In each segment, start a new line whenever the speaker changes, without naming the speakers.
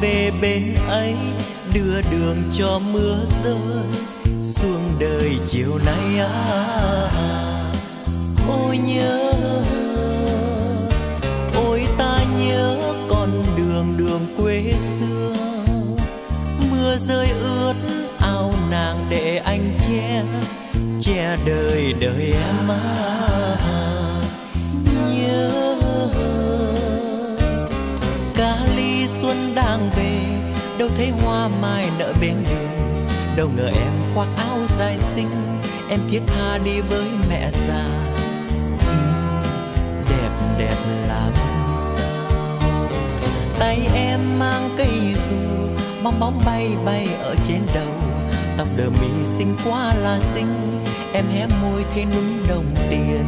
về bên ấy, đưa đường cho mưa rơi xuống đời chiều nay ôi nhớ, ôi ta nhớ con đường đường quê xưa. Mưa rơi ướt áo nàng để anh che đời đời em nhớ. Cá ly xuân đang về, đâu thấy hoa mai nở bên đường, đâu ngờ em khoác áo dài xinh, em thiết tha đi với mẹ già. Đẹp đẹp làm sao, tay em mang cây dù, bong bóng bay bay ở trên đầu, tóc đờ mi xinh quá là xinh, em hé môi thấy núng đồng tiền.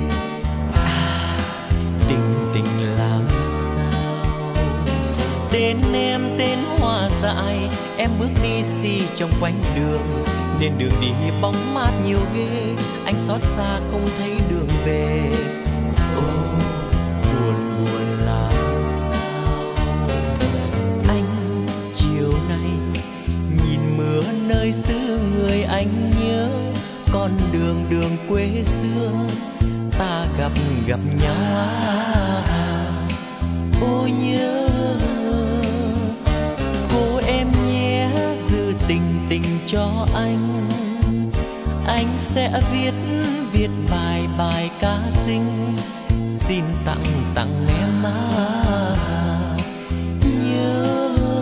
Tình tình làm sao, tên em tên hoa dại, em bước đi xì trong quanh đường, nên đường đi bóng mát nhiều ghê, anh xót xa không thấy đường về. Ô buồn buồn làm sao, anh chiều nay nhìn mưa nơi xứ người, anh nhớ con đường đường quê xưa ta gặp nhau ôi nhớ. Cô em nhé giữ tình tình cho anh sẽ viết bài ca xinh, xin tặng em nhớ.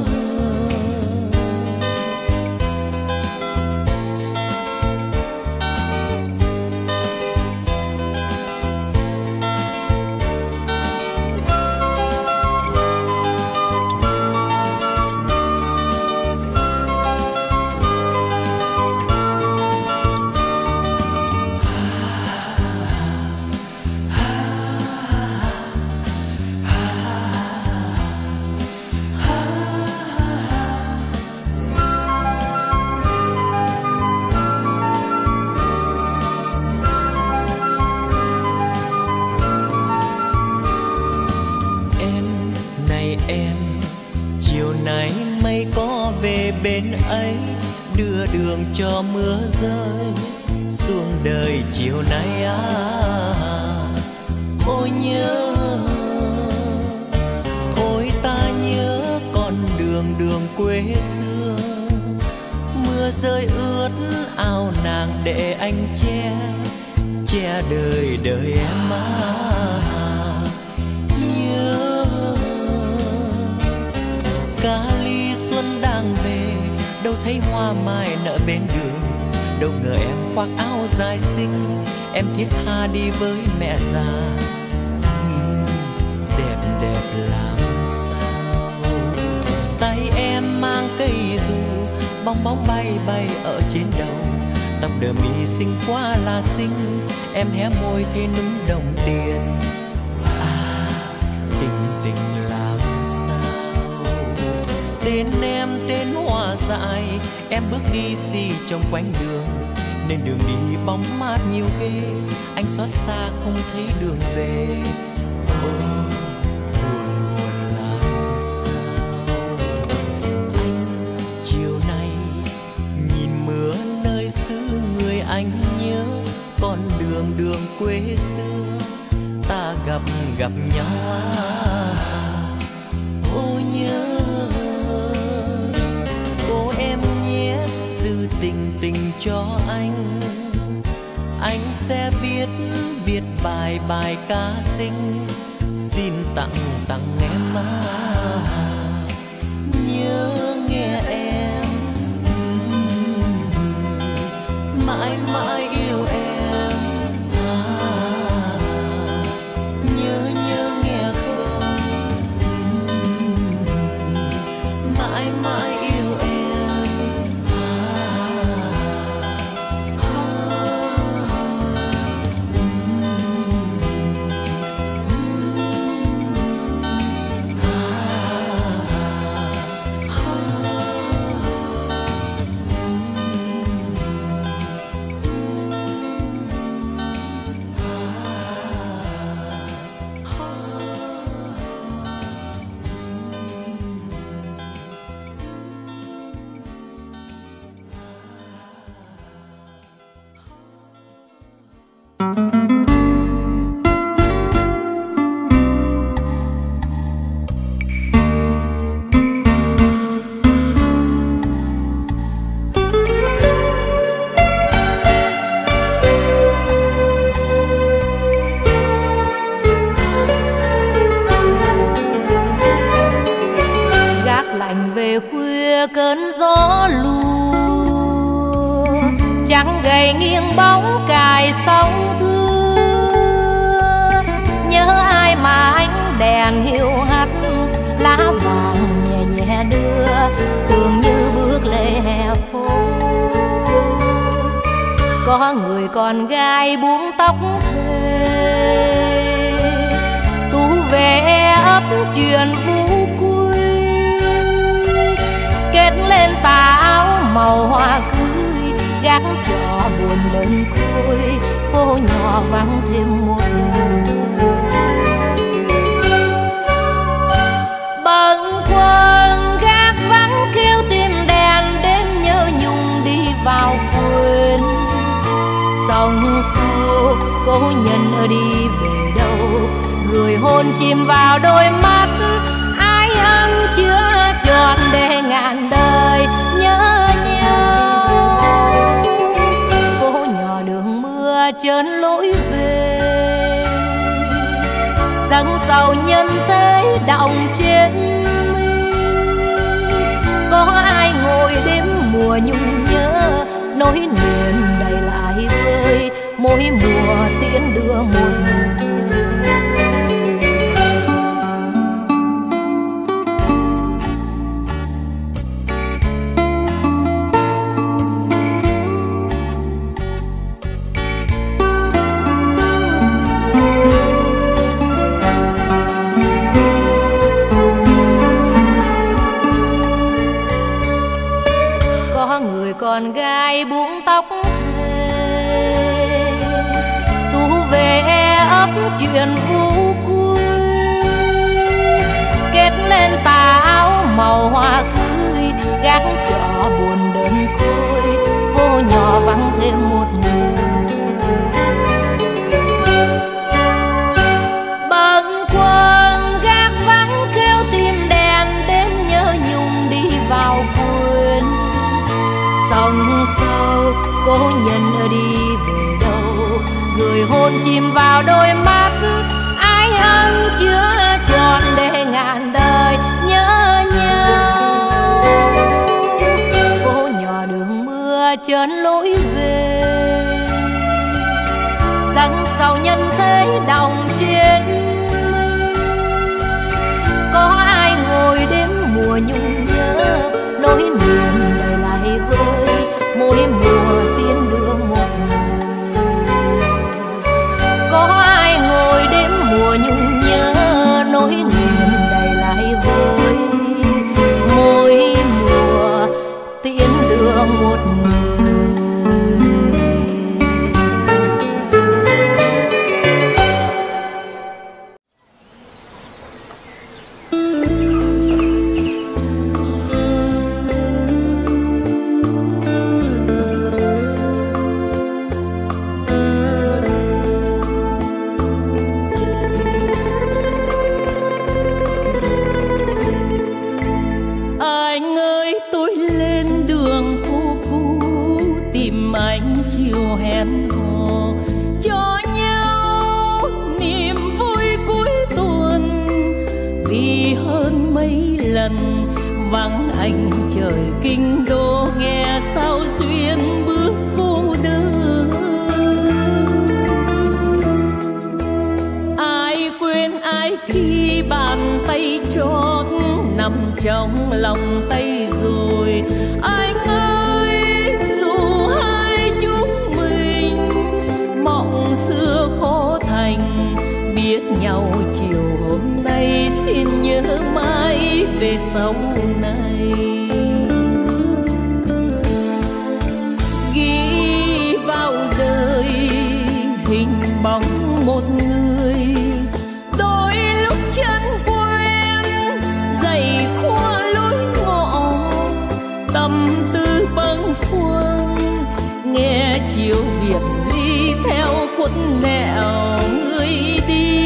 Bên ấy đưa đường cho mưa rơi xuống đời chiều nay ôi nhớ, ôi ta nhớ con đường đường quê xưa. Mưa rơi ướt áo nàng để anh che đời đời em nhớ. Cá ly xuân đang về, đâu thấy hoa mai nở bên đường, đâu ngờ em khoác áo dài xinh, em thiết tha đi với mẹ già. Đẹp đẹp làm sao, tay em mang cây dù, bong bóng bay bay ở trên đầu, tóc đờ mi xinh quá là xinh, em hé môi thấy núng đồng tiền. Tình tình làm sao, tên em tên hoa dại, em bước đi xì trong quanh đường, nên đường đi bóng mát nhiều ghê, anh xót xa không thấy đường về. Ôi buồn buồn làm sao, anh chiều nay nhìn mưa nơi xứ người, anh nhớ con đường đường quê xưa ta gặp nhau ôi nhớ. Cô em nhé giữ tình tình cho anh sẽ viết bài ca xinh, xin tặng em nhớ nghe em mãi mãi yêu em nhớ nghe không mãi mãi yêu em
gầy nghiêng bóng cài sóng thưa. Nhớ ai mà ánh đèn hiu hắt, lá vàng nhẹ nhẹ đưa, tưởng như bước lê hè phố. Có người con gái buông tóc thề, tú về ấp chuyện vũ quy, kết lên tà áo màu hoa cưới, gác trò buồn đơn côi, phố nhỏ vắng thêm một người. Bâng khuâng gác vắng kêu tìm đèn, đêm nhớ nhung đi vào quên. Sông sâu cố nhân ở đi về đâu, người hôn chìm vào đôi mắt, ai ân chưa tròn để ngàn đời nhớ nhau. Phố nhỏ đường mưa trơn lối về, dâng sầu nhân thế đọng trên mi. Có ai ngồi đêm mùa nhung nhớ, nỗi niềm đầy lại vơi, mỗi mùa tiễn đưa một người. Con gái buông tóc thề, tú về ấp chuyện vũ quy, kết lên tà áo màu hoa cưới, gác trò buồn đơn côi, phố nhỏ vắng thêm một người. Bâng khuâng gác vắng kêu tìm đèn, đêm nhớ nhung đi vào quên. Sông sâu cố nhân ở đi về đâu, người hôn chìm vào đôi mắt, ai ân chưa tròn để ngàn đời nhớ nhau. Phố nhỏ đường mưa trơn lối về, dâng sầu nhân thế đọng trên mi. Có ai ngồi đêm mùa nhung nhớ, nỗi niềm đầy lại vơi, mỗi mùa tiên đưa một người. Có ai ngồi đêm mùa nhung nhớ, nỗi niềm đầy lại vơi, mỗi mùa tiên đưa một người.
Vắng anh trời kinh đô, nghe sao xuyên bước cô đơn. Ai quên ai khi bàn tay trót nằm trong lòng tay rồi. Anh ơi dù hai chúng mình mộng xưa khó thành, biết nhau chiều hôm nay xin nhớ mãi về sau này. Ghi vào đời hình bóng một người, đôi lúc chân quen dày khoa lối ngõ, tâm tư bâng khuâng nghe chiều biệt ly theo khuất nẻo người đi.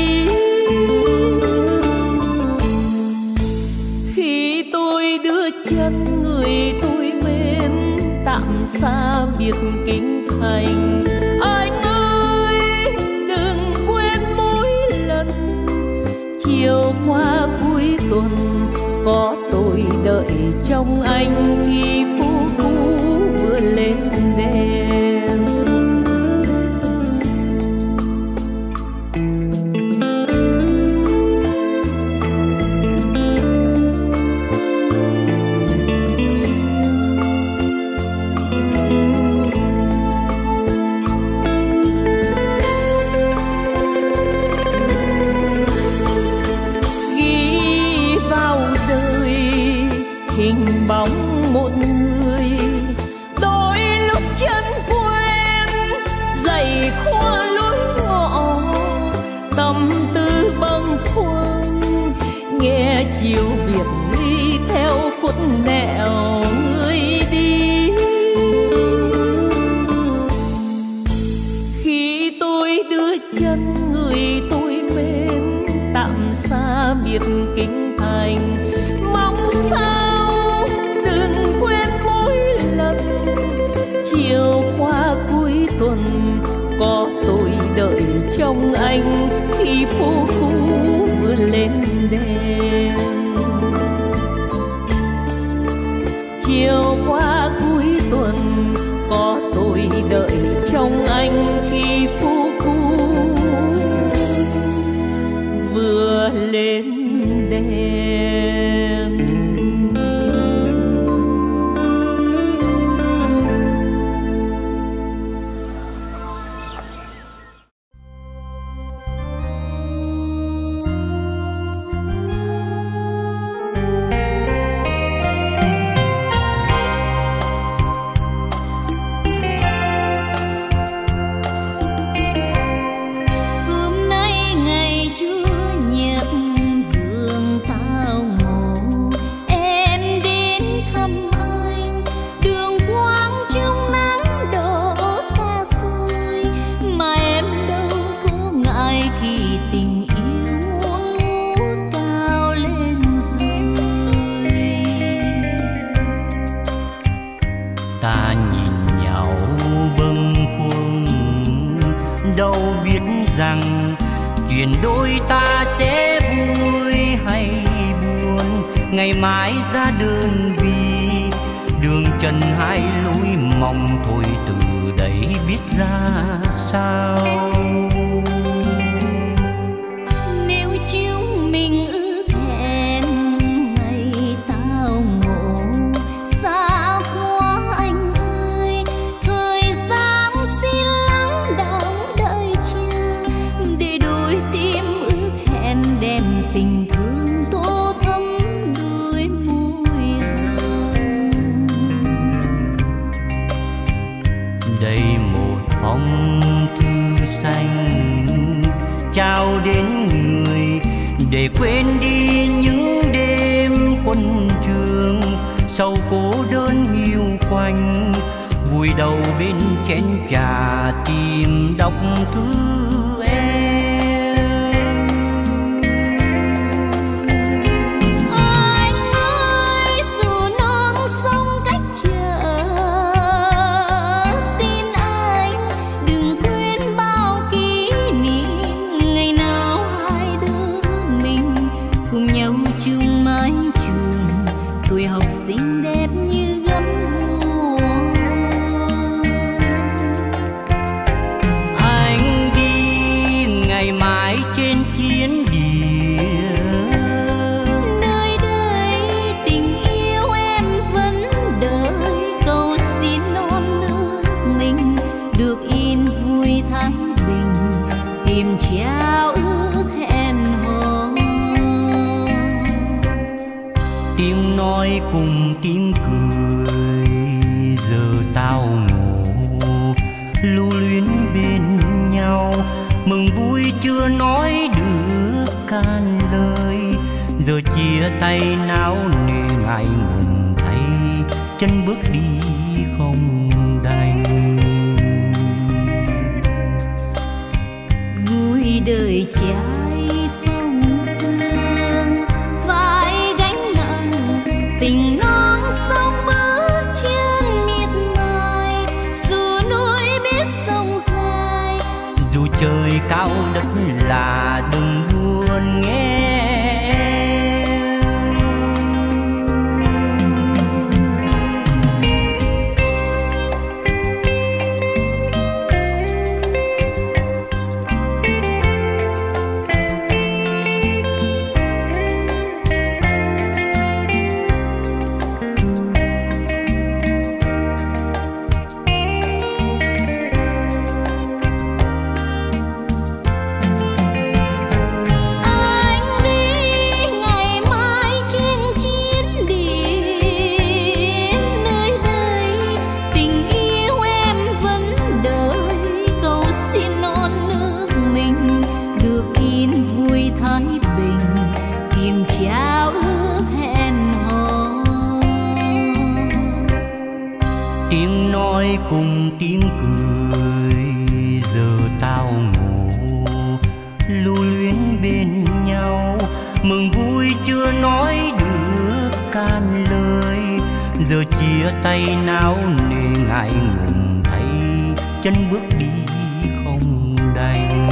Khi tôi đưa chân người tôi mến tạm xa biệt kinh thành, anh ơi đừng quên mỗi lần chiều qua cuối tuần có tôi đợi trong anh khi phố cũ vừa lên đèn.
chiều biệt ly theo khuất nẻo người đi. Khi tôi đưa chân người tôi mến tạm xa biệt kinh thành, mong sao đừng quên mỗi lần chiều qua cuối tuần có tôi đợi trong anh khi phố cũ vừa lên đèn. Chiều qua cuối tuần có tôi đợi trong anh khi phố cũ vừa lên đèn.
Rằng chuyện đôi ta sẽ vui hay buồn, ngày mai ra đơn vì đường trần hai lối mong thôi, từ đấy biết ra sao.
Nếu chúng mình ước hẹn ngày tao ngộ, xa quá anh ơi, thời gian xin lắng đọng đợi chờ, để đôi tim ước hẹn đem tình thương tô thắm đôi môi hồng.
Đây một phong thư xanh trao đến người, để quên đi những đêm quân trường, sau cô đơn hiu quạnh, vùi đầu bên chén trà tìm đọc thư em.
Anh ơi, dù non sông cách trở, xin anh đừng quên bao kỷ niệm, ngày nào hai đứa mình cùng nhau chung mái trường, tuổi học sinh đẹp như gấm hoa.
Anh đi ngày mai trên chiến địa,
Nơi đây tình yêu em vẫn đợi, cầu xin non nước mình được yên vui thái bình, tìm trao ước hẹn hò.
tiếng nói cùng tiếng cười, giờ tao ngủ lưu luyến bên nhau, mừng vui chưa nói được can lời, giờ chia tay náo nề ngại ngùng thấy chân bước đi không đành.
Vui đời trai phong sương, vai gánh nặng tình non sông bước trên miệt mài, dù núi biết sông dài,
Dù trời cao đất là đừng buồn nghe cùng tiếng cười. Giờ tao ngủ lưu luyến bên nhau, mừng vui chưa nói được can lời. Giờ chia tay náo nề ngại ngùng thấy chân bước đi không đành.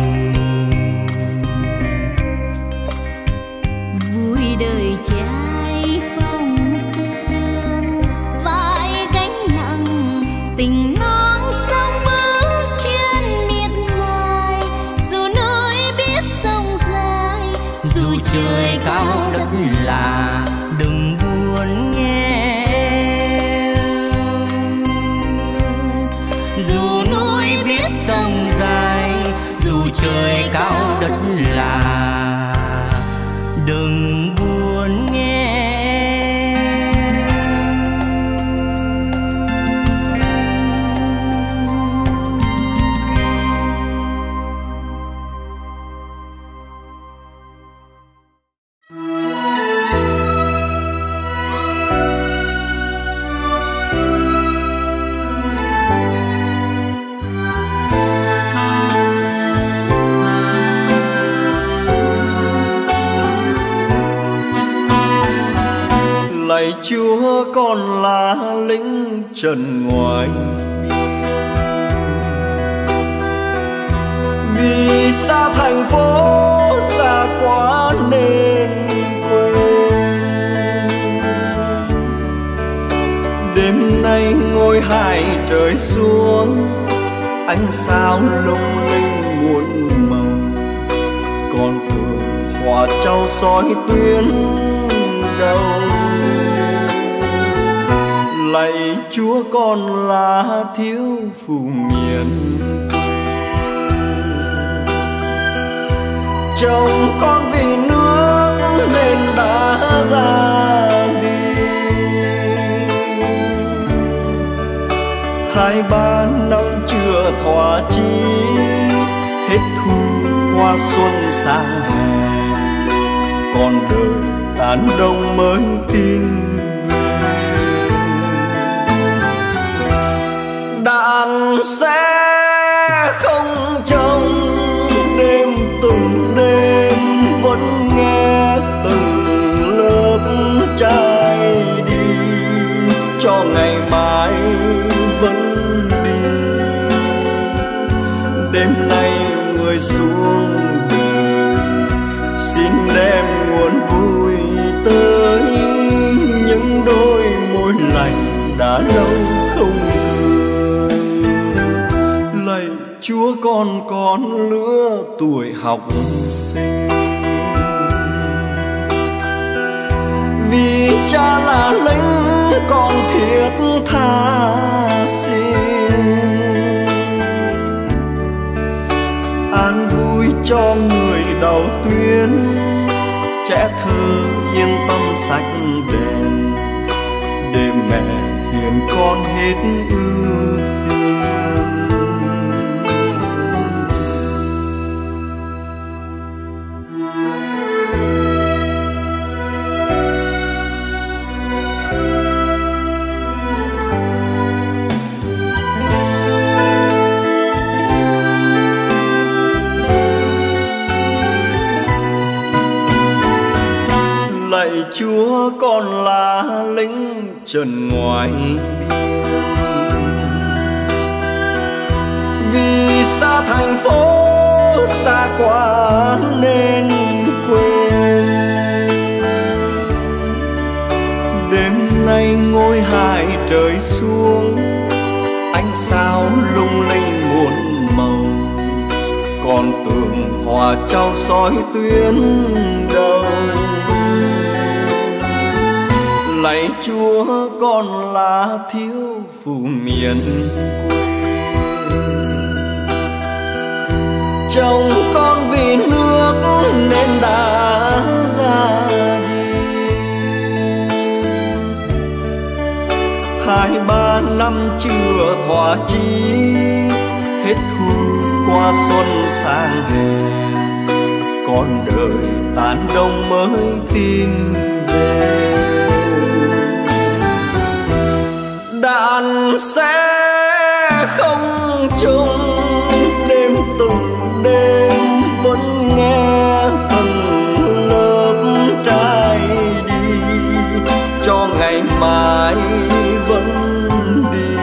Vui đời trai phong sương vai gánh nặng, tình non sông bước trên miệt mài. Dù núi biết sông dài, dù trời cao đất là,
đừng buồn nghe. Dù núi biết sông dài, dù trời cao đất là, đừng buồn nghe.
Lạy Chúa, con là lính trần ngoài biên, vì xa thành phố xa quá nên quên. Đêm nay ngôi hai trời xuống, ánh sao lung linh muôn màu, con thường hòa trao soi tuyến đầu. Lạy Chúa, con là thiếu phụ miền chồng con vì nước nên đã ra đi. 2-3 năm chưa thỏa chí, hết thu qua xuân sang hè, con đời tàn đông mới tin đàn sẽ không trông. Đêm từng đêm vẫn nghe từng lớp trai đi, cho ngày mai vẫn đi. Đêm nay người xuống đời, xin đem nguồn vui tới những đôi môi lành đã lâu không cười. Lạy Chúa, con lứa tuổi học sinh, vì cha là lính con thiết tha xin. An vui cho người đầu tuyến, trẻ thơ yên tâm sạch đèn, để mẹ hiền con hết ưu phiền. Lạy Chúa, con là lính trần ngoài biên, vì xa thành phố xa quá nên quên. Đêm nay ngôi hai trời xuống, ánh sao lung linh muôn màu, con tường hòa trao soi tuyến đầu. Lạy Chúa, con là thiếu phụ miền quê, chồng con vì nước nên đã ra đi. 2-3 năm chưa thỏa chí, hết thu qua xuân sang hè, con đời tàn đông mới tin về. Đàn sẽ ta không chung đêm từng đêm vẫn nghe từng lớp trái đi cho ngày mai vẫn đi.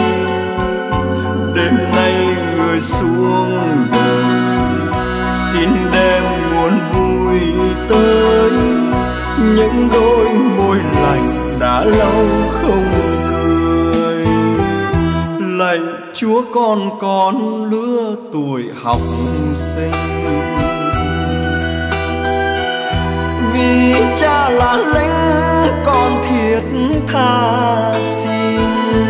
Đêm nay người xuống đời xin đem nguồn vui tới những đôi môi lành đã lâu không cười. Lạy Chúa con lứa tuổi học sinh, vì cha là lính con thiết tha xin.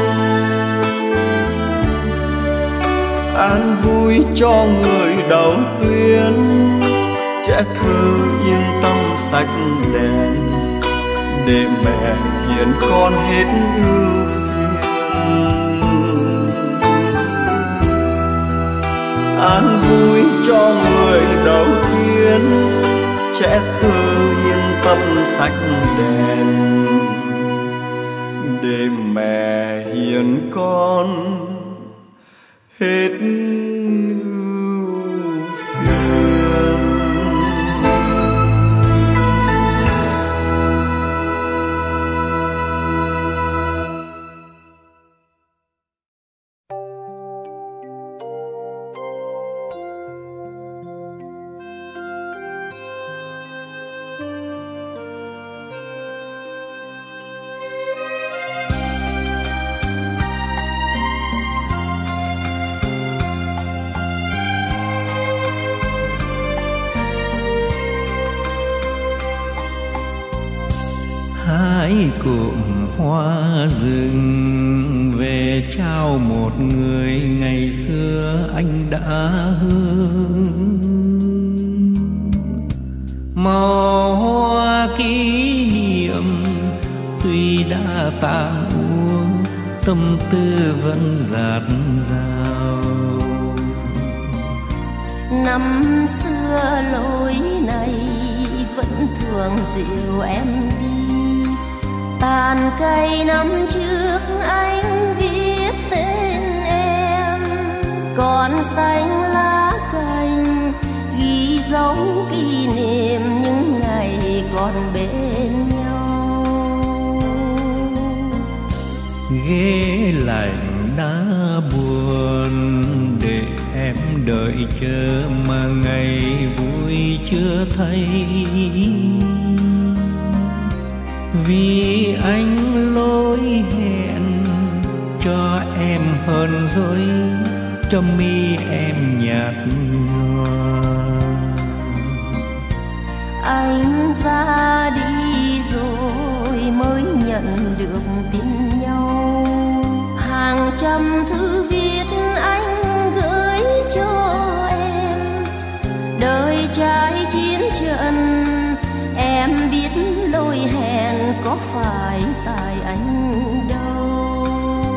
An vui cho người đầu tuyến, trẻ thơ yên tâm sạch đèn, để mẹ hiền con hết ưu phiền. An vui cho người đầu tiên, trẻ thơ yên tâm sạch đèn, để mẹ hiền con hết ưu phiền.
Hái cụm hoa rừng về trao một người ngày xưa anh đã hương. Màu hoa kỷ niệm tuy đã tàn úa, tâm tư vẫn dạt dào.
Năm xưa lối này vẫn thường dịu em đi. Tàn cây năm trước anh viết tên em, còn xanh lá cành ghi dấu kỷ niệm những ngày còn bên nhau.
Ghế lạnh đã buồn để em đợi chờ mà ngày vui chưa thấy. Vì anh lỗi hẹn cho em hơn rồi, cho mi em nhạt nhòa.
Anh ra đi rồi mới nhận được tin nhau. Hàng trăm thư viết anh gửi cho em. Đời trai chiến trận em biết lỗi hẹn có phải tại anh đâu.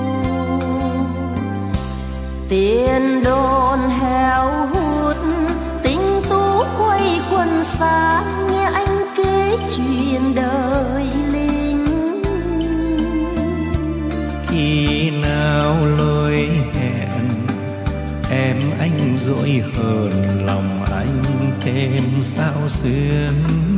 Tiền đồn heo hút tình tú quay quần xa, nghe anh kể chuyện đời lính.
Khi nào lỗi hẹn em anh dỗi hơn lòng anh thêm sao xuyên.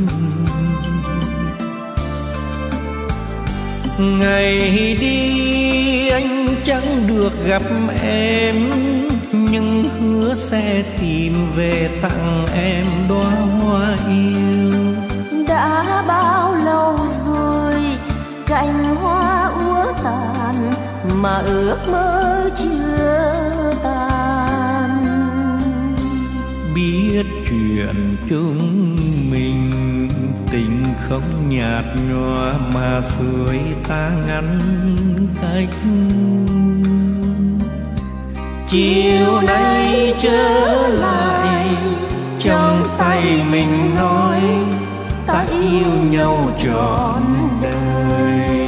Ngày đi anh chẳng được gặp em, nhưng hứa sẽ tìm về tặng em đóa hoa yêu.
Đã bao lâu rồi cành hoa úa tàn mà ước mơ chưa tan.
Biết chuyện chúng mình tình không nhạt nhòa mà sưởi ta ngăn cách. Chiều nay trở lại trong tay mình nói ta yêu nhau trọn đời.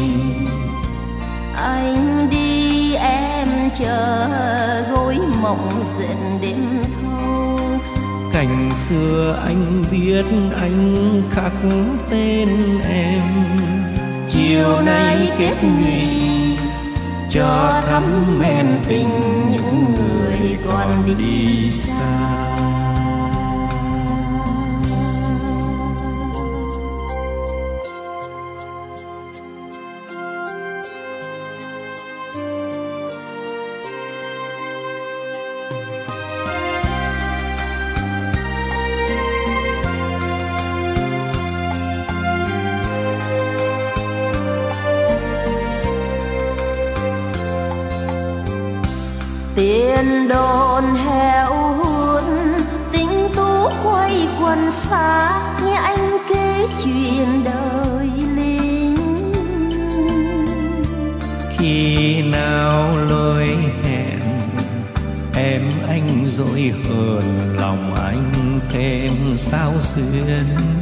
Anh đi em chờ gối mộng dệt đêm thâu.
Cành xưa anh viết anh khắc tên em.
Chiều nay kết nhụy
cho thắm men tình những người còn đi xa.
Tiền đồn heo hút tính tú quay quần xa, nghe anh kể chuyện đời lính.
Khi nào lối hẹn em anh dối hờn lòng anh thêm sao xuyên.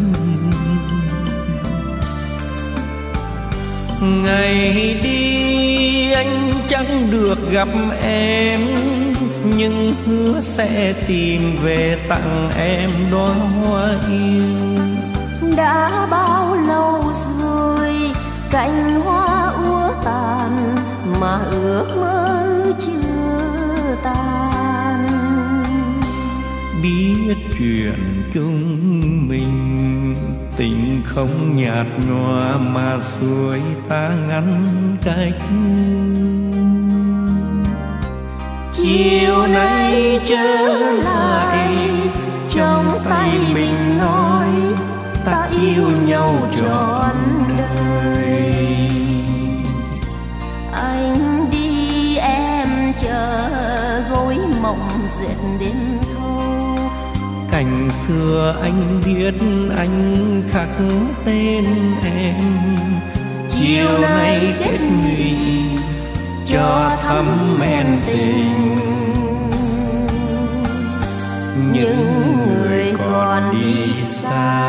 Ngày đi anh chẳng được gặp em, nhưng hứa sẽ tìm về tặng em đóa hoa yêu.
Đã bao lâu rồi cành hoa úa tàn, mà ước mơ chưa tan.
Biết chuyện chúng mình tình không nhạt nhòa, mà xuôi ta ngăn cách.
Chiều nay trở lại trong tay mình nói ta yêu nhau trọn đời. Anh đi em chờ gối mộng dệt đến thâu.
Cảnh xưa anh biết anh khắc tên em. Chiều nay kết nghị cho thắm men tình những người còn đi xa.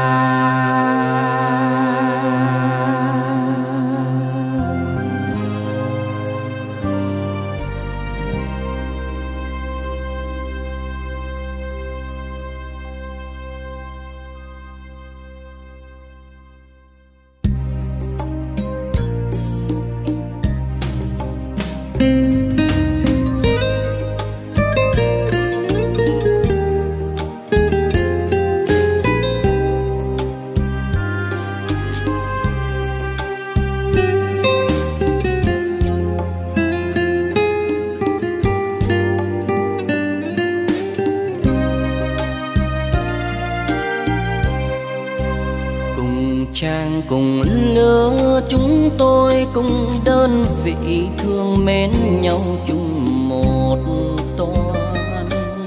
Trang cùng lứa chúng tôi cùng đơn vị thương mến nhau chung một toan.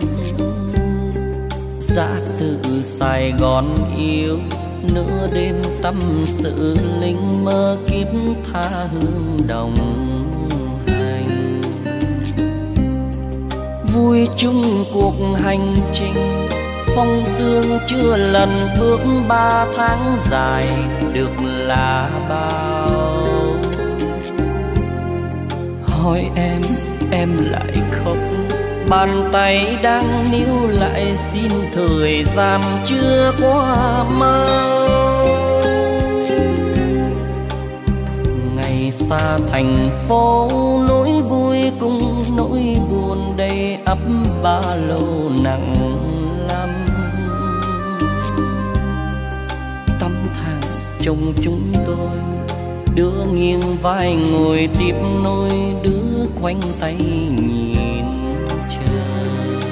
Ra từ Sài Gòn yêu nửa đêm tâm sự linh mơ kiếp tha hương đồng hành. Vui chung cuộc hành trình phong sương chưa lần bước 3 tháng dài được là bao. Hỏi em lại khóc, bàn tay đang níu lại xin thời gian chưa qua mau. Ngày xa thành phố nỗi vui cùng nỗi buồn đầy ắp ba lâu nặng. Trong chúng tôi đứa nghiêng vai ngồi tiếp nối, đứa khoanh tay nhìn trời.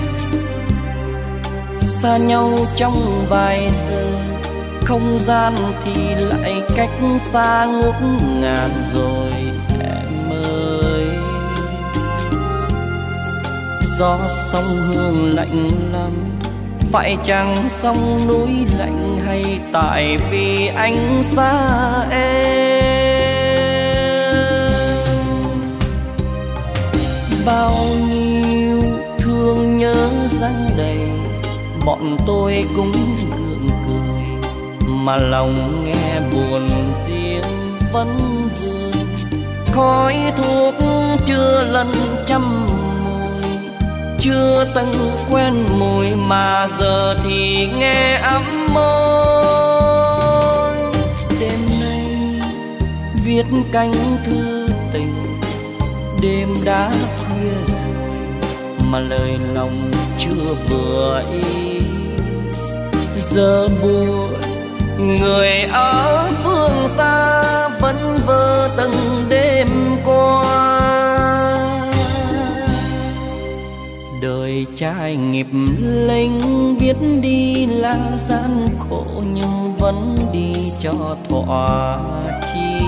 Xa nhau trong vài giờ, không gian thì lại cách xa ngút ngàn rồi em ơi. Gió sông Hương lạnh lắm, phải chăng sông núi lạnh hay tại vì anh xa em. Bao nhiêu thương nhớ dâng đầy, bọn tôi cũng gượng cười, mà lòng nghe buồn riêng vẫn vương. Khói thuốc chưa lần trăm mùi, chưa từng quen mùi mà giờ thì nghe ấm môi. Đêm nay viết cánh thư tình,
đêm đã khuya rồi mà lời lòng chưa vừa ý. Giờ buồn người ở phương xa vẫn vơ từng đêm qua. Đời trai nghiệp linh biết đi là gian khổ nhưng vẫn đi cho thỏa chí.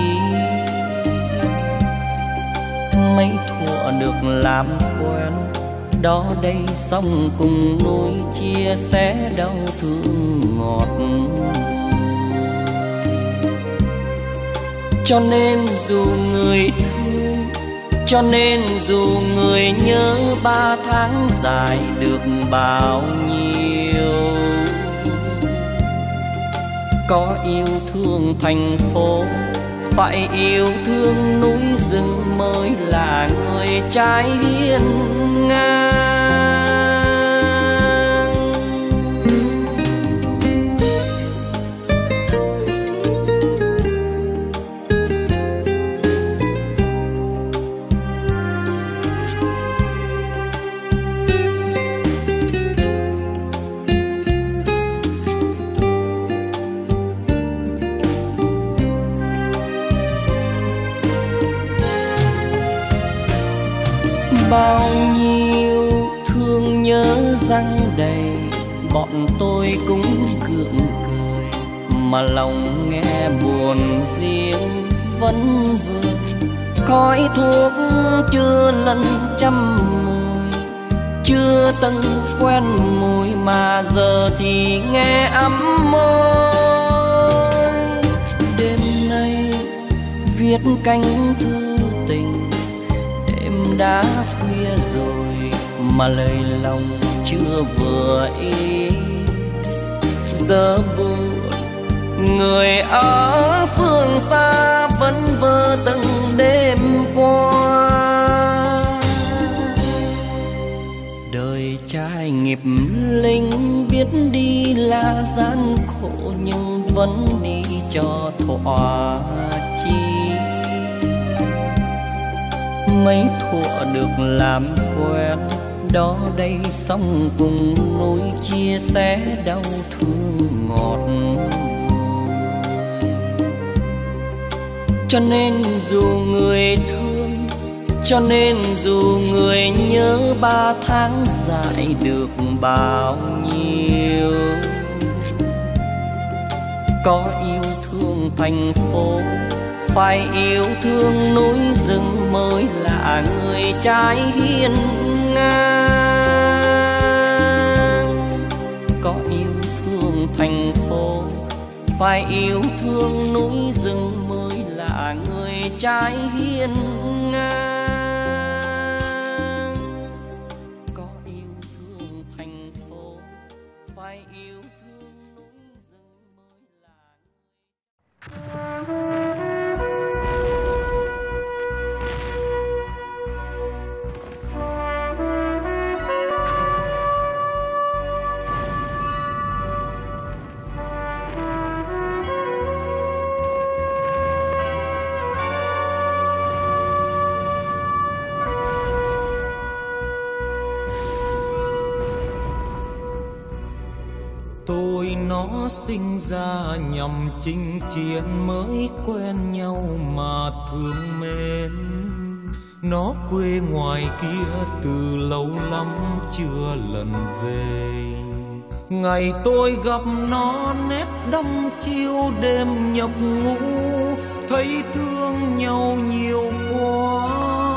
Mấy thuở được làm quen đó đây xong cùng nỗi chia sẻ đau thương ngọt. Cho nên dù người thương, cho nên dù người nhớ 3 tháng dài được bao nhiêu. Có yêu thương thành phố, phải yêu thương núi rừng mới là người trai hiên ngang. Bao nhiêu thương nhớ răng đầy, bọn tôi cũng gượng cười mà lòng nghe buồn riêng vẫn vương. Khói thuốc chưa lần trăm mùi, chưa từng quen mùi mà giờ thì nghe ấm môi. Đêm nay viết cánh thư tình, đêm đã khuya rồi mà lời lòng chưa vừa ý. Giờ buồn người ở phương xa vẫn vơ từng đêm qua. Đời trai nghiệp linh biết đi là gian khổ nhưng vẫn đi cho thỏa chí. Mấy thuở được làm quen đó đây xong cùng nỗi chia sẻ đau thương ngọt bùi. Cho nên dù người thương, cho nên dù người nhớ 3 tháng dài được bao nhiêu. Có yêu thương thành phố, phải yêu thương núi rừng mới là người trai hiên ngang. Có yêu thương thành phố, phải yêu thương núi rừng mới là người trai hiên ngang. Có yêu thương thành phố, phải yêu thương núi rừng mới là
tôi nó sinh ra nhằm chinh chiến, mới quen nhau mà thương mến. Nó quê ngoài kia từ lâu lắm chưa lần về. Ngày tôi gặp nó nét đăm chiêu đêm nhập ngũ, thấy thương nhau nhiều quá.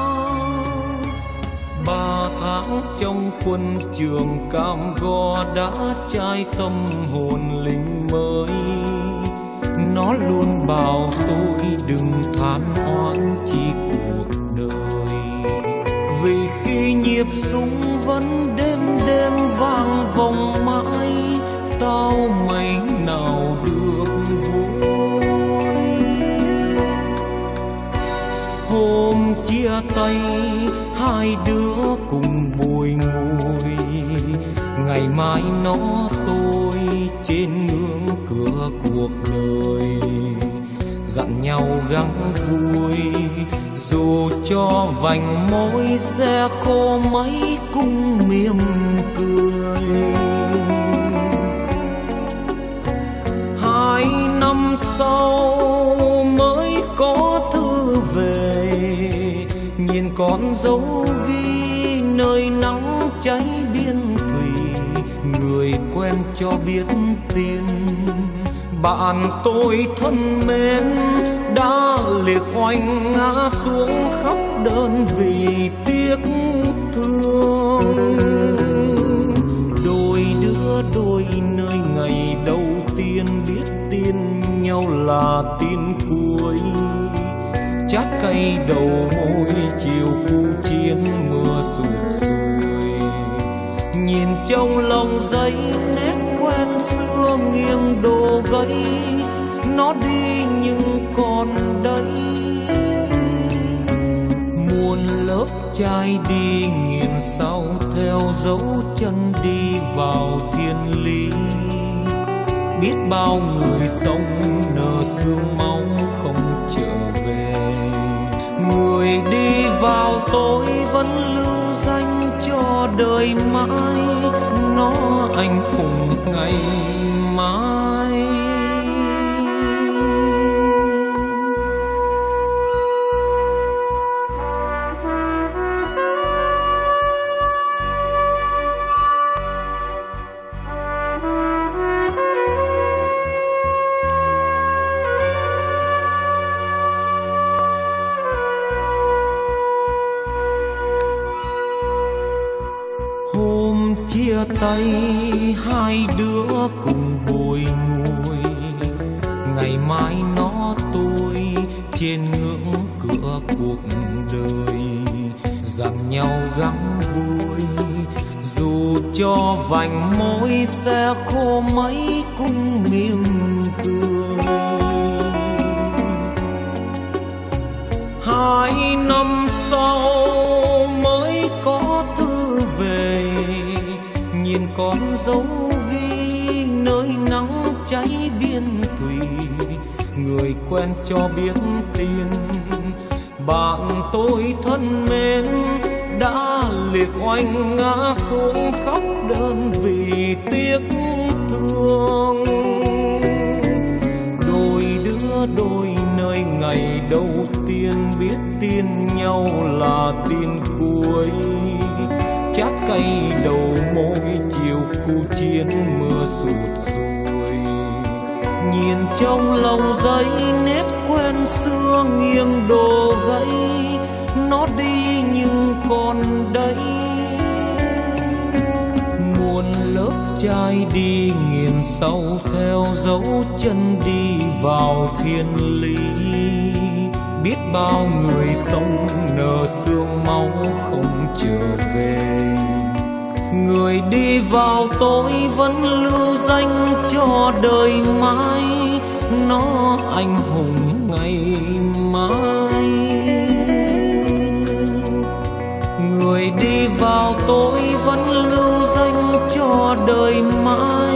3 tháng trong quân trường cam go đã chai tâm hồn lính mới. Nó luôn bảo tôi đừng than oan chi cuộc đời, vì khi nhịp súng vẫn đêm đêm vang vòng mãi, tao mấy nào được vui. Hôm chia tay hai đứa cùng bồi ngồi, ngày mai nó tôi trên ngưỡng cửa cuộc đời.
dặn nhau gắng vui. Dù cho vành môi sẽ khô mấy cũng mỉm cười. 2 năm sau mới có thư về, nhìn con dấu ghi nơi nắng cháy biên thùy. Người quen cho biết tin bạn tôi thân mến đã liệt oanh ngã xuống khóc đơn vì tiếc thương. Đôi đứa đôi nơi ngày đầu tiên biết tin nhau là tin cuối. Chát cay đầu môi chiều khu chiến mưa sụt sùi. Nhìn trong lòng giấy nét quen xưa nghiêng đổ gãy. Nó đi nhưng còn đây, muôn lớp trai đi nghìn sau theo dấu chân đi vào thiên lý. Biết bao người sống nở sương máu không trở về. Người đi vào tôi vẫn lưu danh cho đời mãi. Nó anh hùng ngày mai. Hôm chia tay hai đứa cùng bồi ngùi. Ngày mai nó tôi trên ngưỡng cửa cuộc đời. Dặn nhau gắng vui. Dù cho vành môi sẽ khô mấy cũng mỉm cười. 2 năm sau mới có thư về, nhìn con dấu ghi nơi nắng cháy biên thùy. Người quen cho biết tin bạn tôi thân mến đã liệt oanh ngã xuống khóc đơn vì tiếc thương. Đôi đứa đôi nơi ngày đầu tiên biết tin nhau là tin cuối. Chát cay đầu môi chiều khu chiến mưa sụt sùi. Nhìn trong lòng giấy nét quen xưa nghiêng đổ gãy. Nó đi nhưng còn đây, muôn lớp trai đi nghìn sau theo dấu chân đi vào thiên lý. Biết bao người sống nở sương máu không trở về. Người đi vào tôi vẫn lưu danh cho đời mãi. Nó anh hùng ngày mai. Người đi vào tôi vẫn lưu danh cho đời mãi.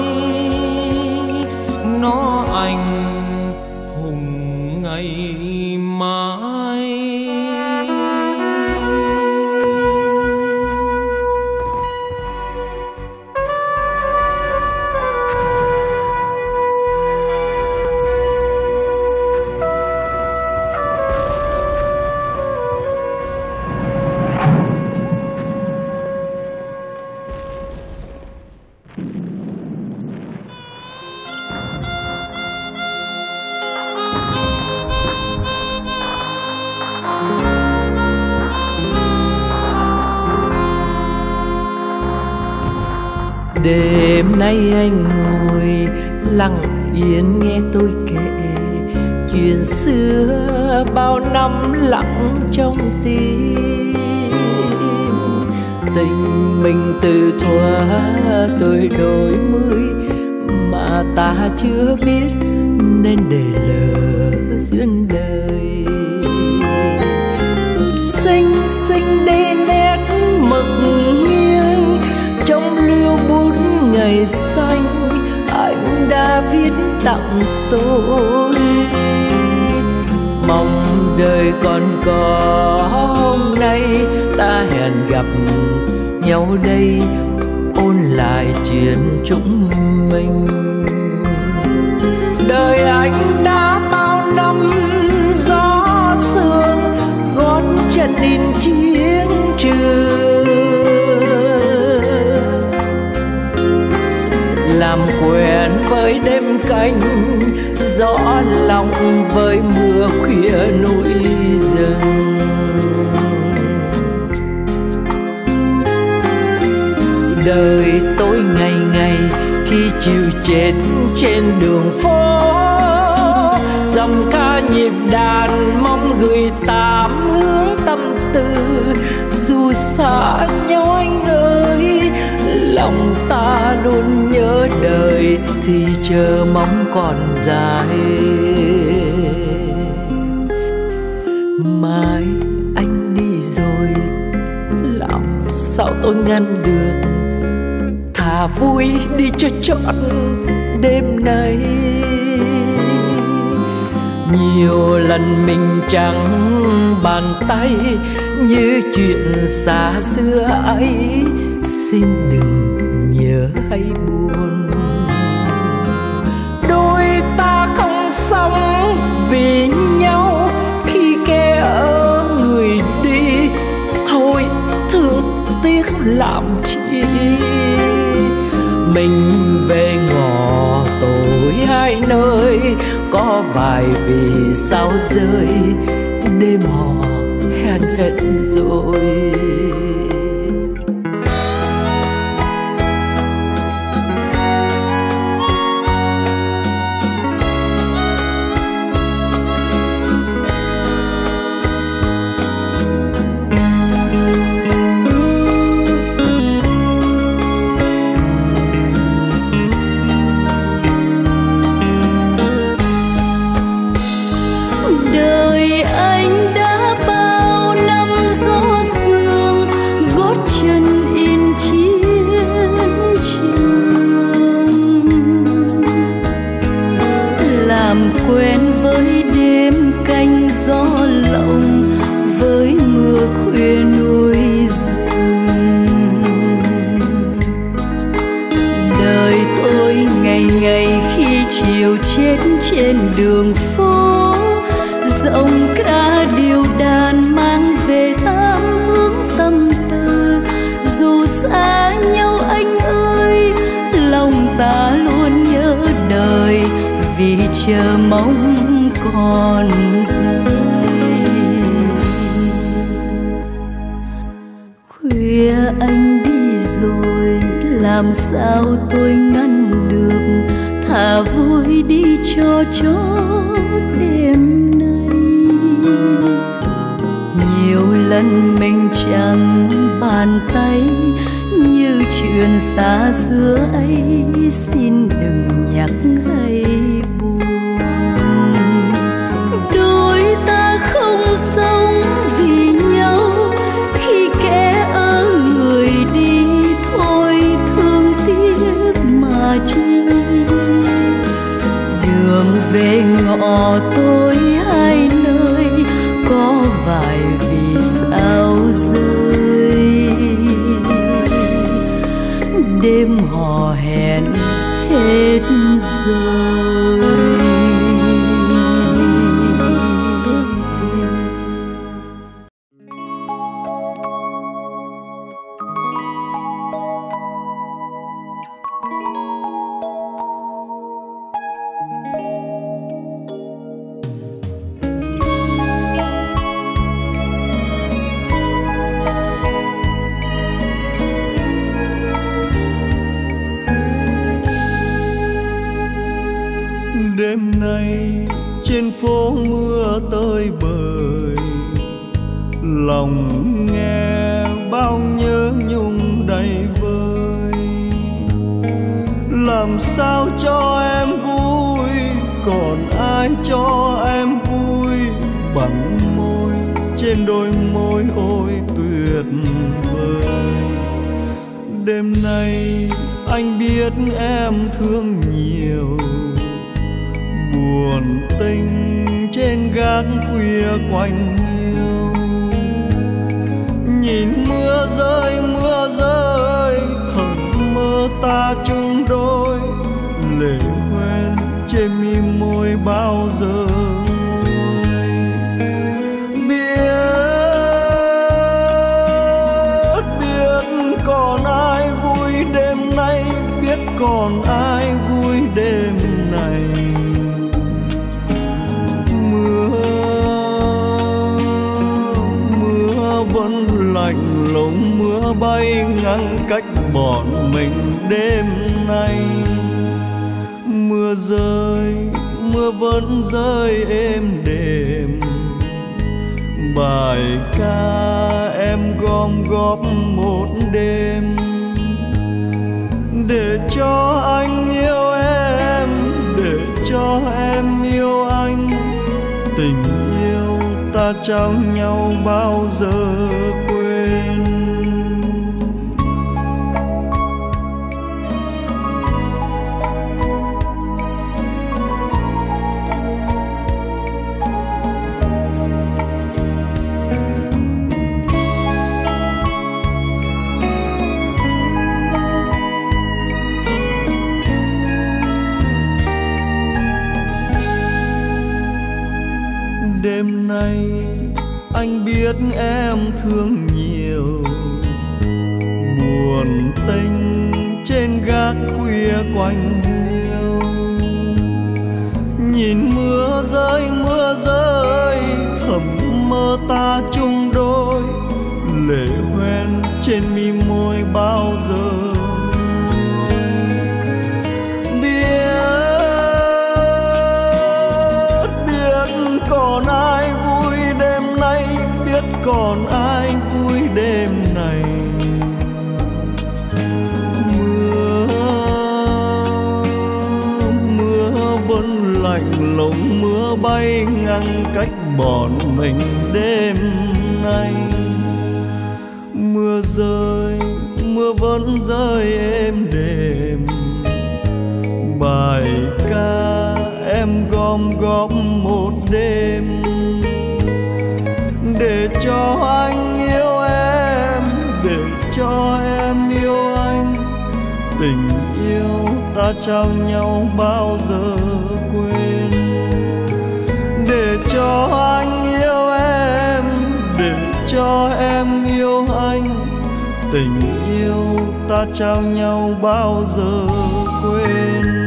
Nó anh hùng ngày mai.
Đêm nay anh ngồi lặng yên nghe tôi kể chuyện xưa bao năm lặng trong tim. Tình mình từ thuở tôi đổi mươi mà ta chưa biết nên để lỡ duyên đời. Xinh xinh đi nét mực nghiêng trong lưu bút ngày xanh anh đã viết tặng tôi. mong đời còn có hôm nay, ta hẹn gặp nhau đây ôn lại chuyện chúng mình. Đời anh đã bao năm gió sương, gót chân in chiến trường, làm quen với đêm canh, gió lòng với mưa khuya núi rừng. Đời tôi ngày ngày khi chịu chết trên đường phố, dòng ca nhịp đàn mong gửi tám hướng tâm tư. Dù xa nhau anh ơi, lòng ta luôn nhớ đời thì chờ mong còn dài. Mai anh đi rồi, làm sao tôi ngăn được, thà vui đi cho trọn đêm nay. Nhiều lần mình chẳng bàn tay như chuyện xa xưa ấy, xin đừng nhớ hay buồn. Đôi ta không sống vì nhau, khi kẻ ở người đi thôi thương tiếc làm chi. Mình về ngõ tối hai nơi, có vài vì sao rơi, đêm hò hẹn hết rồi.
Trên đường phố rộng ca điệu đàn mang về tám hướng tâm tư. Dù xa nhau anh ơi, lòng ta luôn nhớ đời vì chờ mong còn dài. Khuya anh đi rồi, làm sao tôi ngăn được, thà vui đi cho đêm nay. Nhiều lần mình chẳng bàn tay như chuyện xa xưa ấy, xin đừng nhắc hay buồn. Đôi ta không sống vì nhau, khi kẻ ở người đi thôi thương tiếc mà chi. Đường về ngõ tối hai nơi, có vài vì sao rơi, đêm hò hẹn hết rồi.
Đêm nay trên phố mưa tơi bời, lòng nghe bao nhớ nhung đầy vơi. Làm sao cho em vui, còn ai cho em vui bằng môi trên đôi môi ôi tuyệt vời. Đêm nay anh biết em thương nhiều, buồn tình trên gác khuya quạnh hiu. Nhìn mưa rơi thầm mơ ta chung đôi, lệ hoen trên mi môi bao giờ biết còn ai vui đêm nay, biết còn ai vui đêm này. Mưa vẫn lạnh lùng, mưa bay ngăn cách bọn mình đêm nay. Mưa rơi, mưa vẫn rơi êm đềm, bài ca em gom góp một đêm để cho anh yêu em, để cho em yêu anh. Tình yêu ta trao nhau bao giờ quên. Đêm nay anh biết em thương nhiều, buồn tênh trên gác khuya quạnh hiu. Nhìn mưa rơi thầm mơ ta chung đôi, lệ hoen trên mi môi bao giờ còn ai vui đêm nay, biết còn ai vui đêm này. Mưa vẫn lạnh lùng, mưa bay ngăn cách bọn mình đêm nay. Mưa rơi, mưa vẫn rơi êm đềm, bài ca em gom góp một đêm để cho anh yêu em, để cho em yêu anh. Tình yêu ta trao nhau bao giờ quên, để cho anh yêu em, để cho em yêu anh. Tình yêu ta trao nhau bao giờ quên.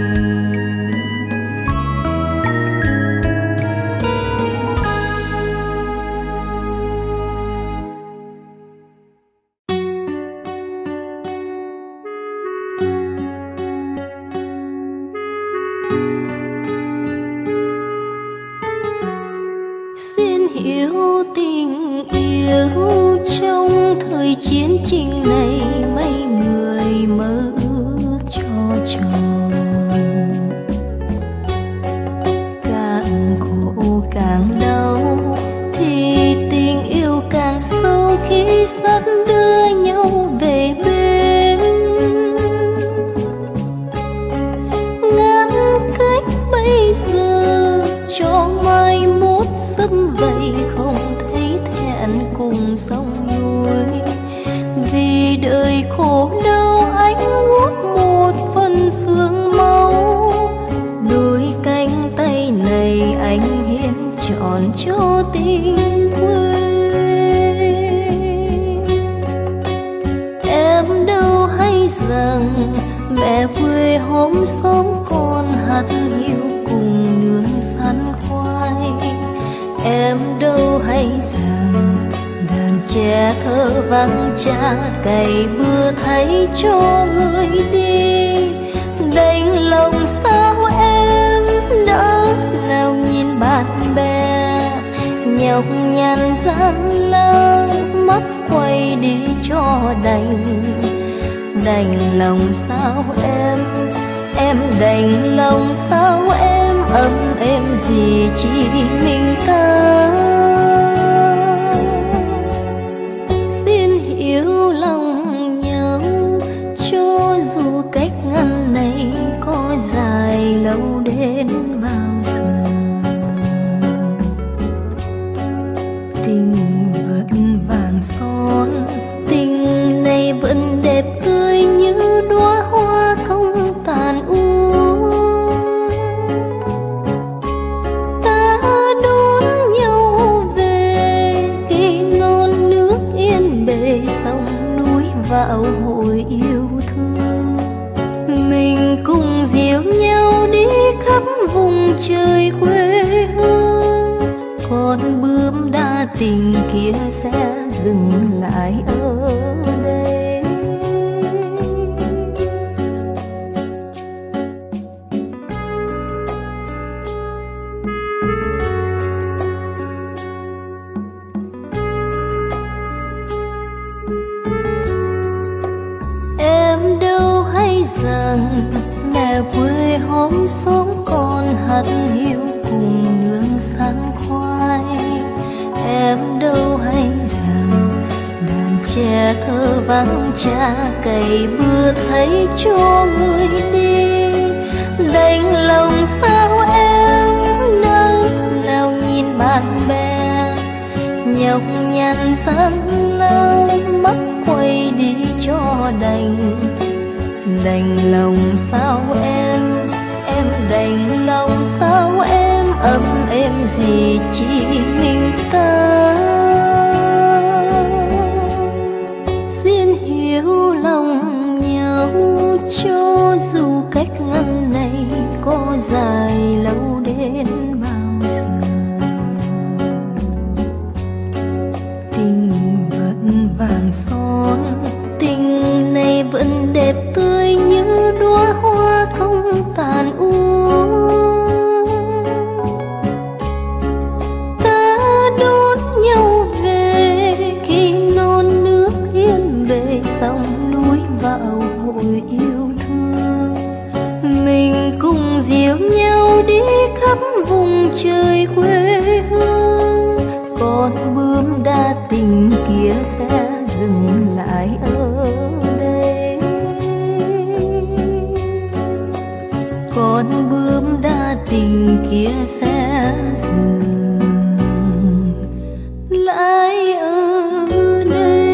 Chiến trình này mấy người mơ ước cho tròn, càng khổ càng đau thì tình yêu càng sâu khi dắt đưa nhau về bên. Ngăn cách bây giờ cho mai mốt sớm vậy, không thấy thẹn cùng sông núi. Vì đời khổ đau anh nuốt một phần xương máu, đôi cánh tay này anh hiến trọn cho tình quê. Em đâu hay rằng mẹ quê hôm xóm còn hạt hiu cùng nướng sắn khoai. Em đâu hay rằng trẻ thơ vắng cha cày bừa thay cho người đi. Đành lòng sao em đã nào nhìn bạn bè nhọc nhằn gian lao, mắt quay đi cho đành. Đành lòng sao em đành lòng sao em ấm êm gì chỉ mình ta. Yêu lòng nhau cho dù cách ngăn này có dài lâu đến bao giờ. dìu nhau đi khắp vùng trời quê hương. Con bướm đa tình kia sẽ dừng lại ở đây. Em đâu hay rằng mẹ quê hôm sống còn hạt hiu cùng nương sắn khoai. Em đâu hay rằng đàn trẻ thơ vắng cha cày bừa thấy cho người đi. Đành lòng sao em nơi nào nhìn bạn bè nhọc nhằn gian lao mắt quay đi cho đành. Đành lòng sao em đành lòng sao em ấm êm gì chỉ mình ta. Xin hiểu lòng nhau cho dù cách ngăn này có dài lâu đến bao giờ. Tình vẫn vàng son, tình này vẫn đẹp tươi như đóa hoa không tàn úa. Ta đón nhau về khi non nước yên bề sông núi vào hội yêu thương. Mình cùng dìu nhau đi khắp vùng trời quê hương. Con bướm đa tình kia sẽ dừng lại ở đây. Con bướm đa tình kia sẽ dừng lại ở đây.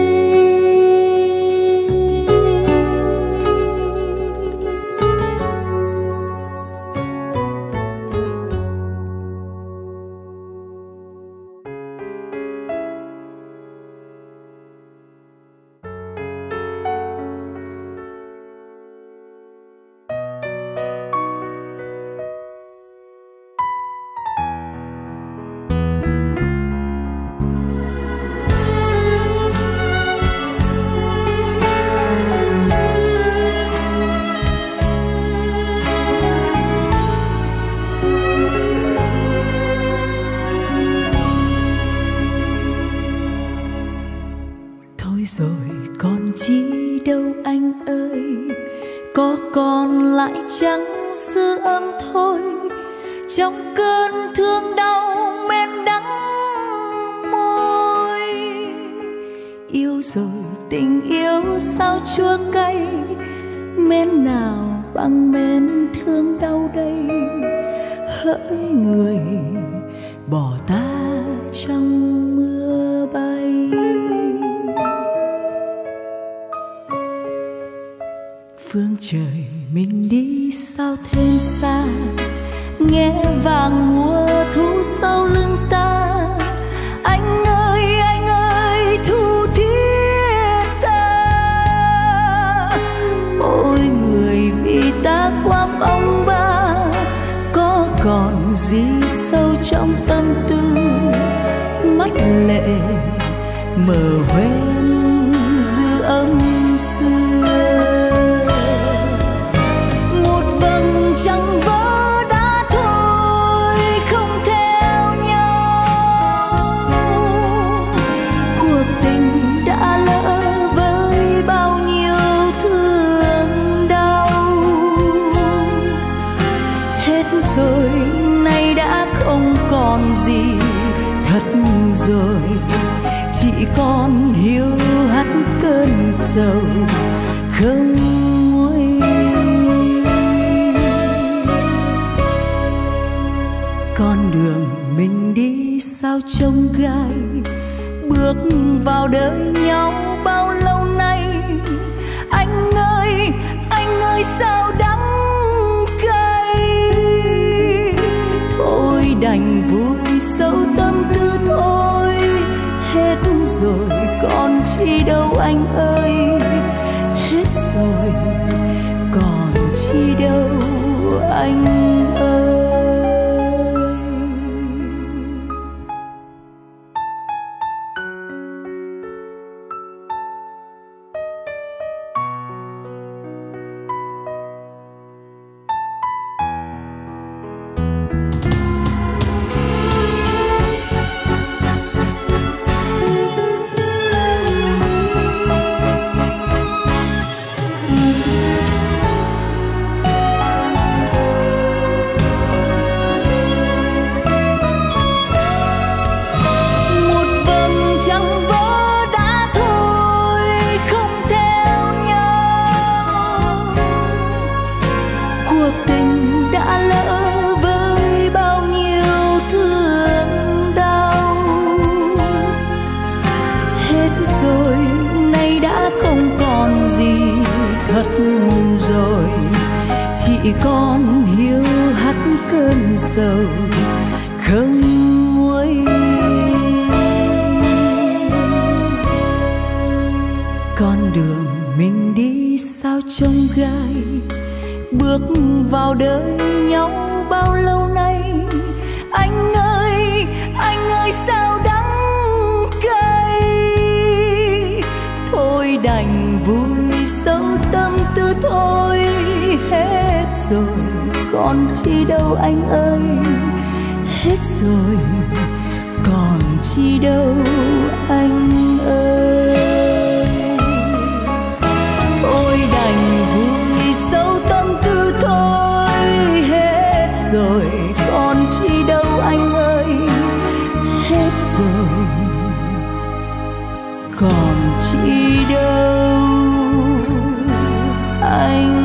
Rồi còn chi đâu anh ơi, có còn lại chẳng dư âm thôi. Trong cơn thương đau men đắng môi. Yêu rồi tình yêu sao chua cay, men nào bằng men thương đau đây. Hỡi người bỏ ta trong mưa bay. Phương trời mình đi sao thêm xa, nghe vàng mùa thu sau lưng ta. Anh ơi thu thiết ta. Ôi người vì ta qua phong ba, có còn gì sâu trong tâm tư. Mắt lệ mờ hoen dư âm xưa. Chẳng vỡ đã thôi không theo nhau. Cuộc tình đã lỡ với bao nhiêu thương đau. Hết rồi nay đã không còn gì thật rồi. Chỉ còn hiu hắt cơn sầu không nguôi. Con đường mình đi sao trông gai, bước vào đời nhau bao lâu nay. Anh ơi sao đắng cay. Thôi đành vui sâu tâm tư thôi. Hết rồi còn chi đâu anh ơi. Hết rồi còn chi đâu anh ơi. Rồi chỉ còn hiu hắt cơn sầu không nguôi. Con đường mình đi sao trông gai, bước vào đời nhau bao lâu nay. Anh ơi sao đắng cay, thôi đành vui sâu tâm tư thôi. Hết rồi còn chi đâu anh ơi, hết rồi còn chi đâu anh ơi. Thôi đành vui sâu tâm tư thôi. Hết rồi còn chi đâu anh ơi, hết rồi còn chi đâu anh.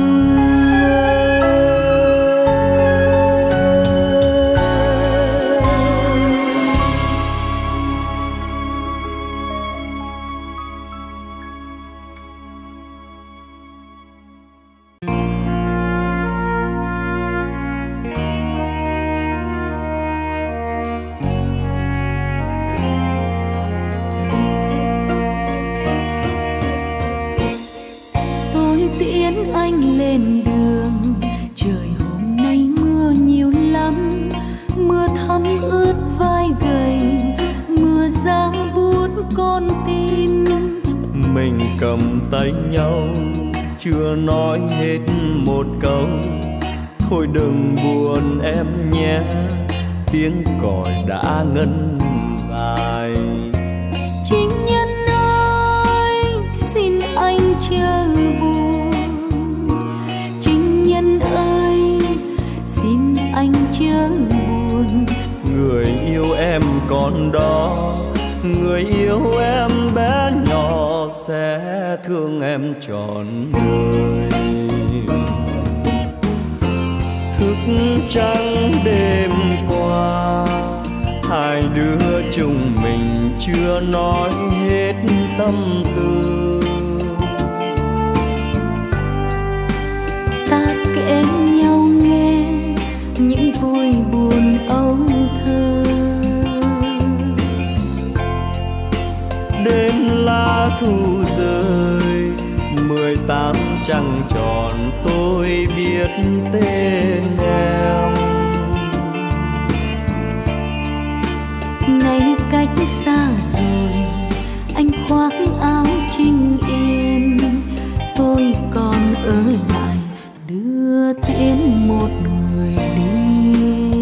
Cầm tay nhau chưa nói hết một câu, thôi đừng buồn em nhé, tiếng còi đã ngân dài.
Chính nhân ơi xin anh chớ buồn, chính nhân ơi xin anh chớ buồn.
Người yêu em còn đó, người yêu em bé nhỏ sẽ thương em trọn đời. Thức trắng đêm qua, hai đứa chúng mình chưa nói hết tâm tư.
Ta kể nhau nghe những vui buồn âu thơ.
Đêm lá thu rơi 18 trăng tròn, tôi biết tên em.
Nay cách xa rồi anh khoác áo trinh yên, tôi còn ở lại đưa tiễn một người đi.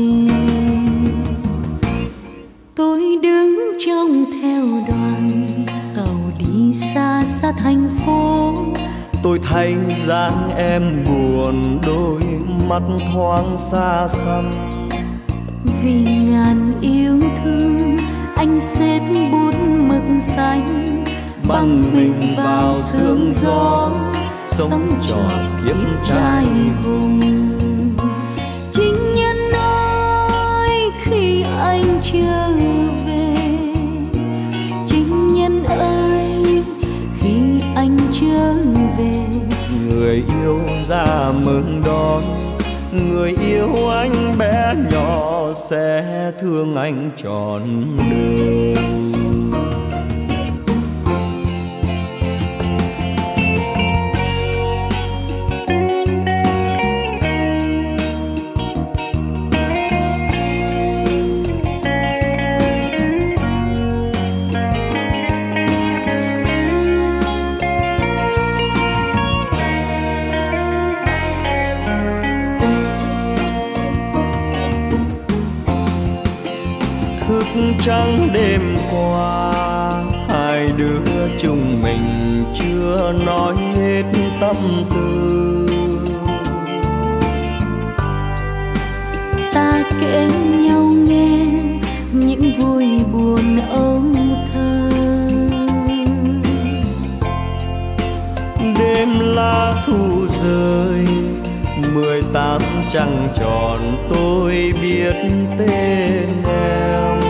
Tôi đứng trông theo đoàn tàu đi xa xa thành phố.
Tôi thấy dáng em buồn, đôi mắt thoáng xa xăm.
Vì ngàn yêu thương anh xếp bút mực xanh, băng mình vào sương gió, sống trọn kiếp trai hùng. Chính nhân ơi khi anh trở về, chính nhân ơi khi anh trở về.
Người yêu ra mừng đón, người yêu anh bé nhỏ sẽ thương anh trọn đời. trắng đêm qua, hai đứa chúng mình chưa nói hết tâm tư.
Ta kể nhau nghe những vui buồn âu thơ.
Đêm lá thu rơi 18 trăng tròn, tôi biết tên em.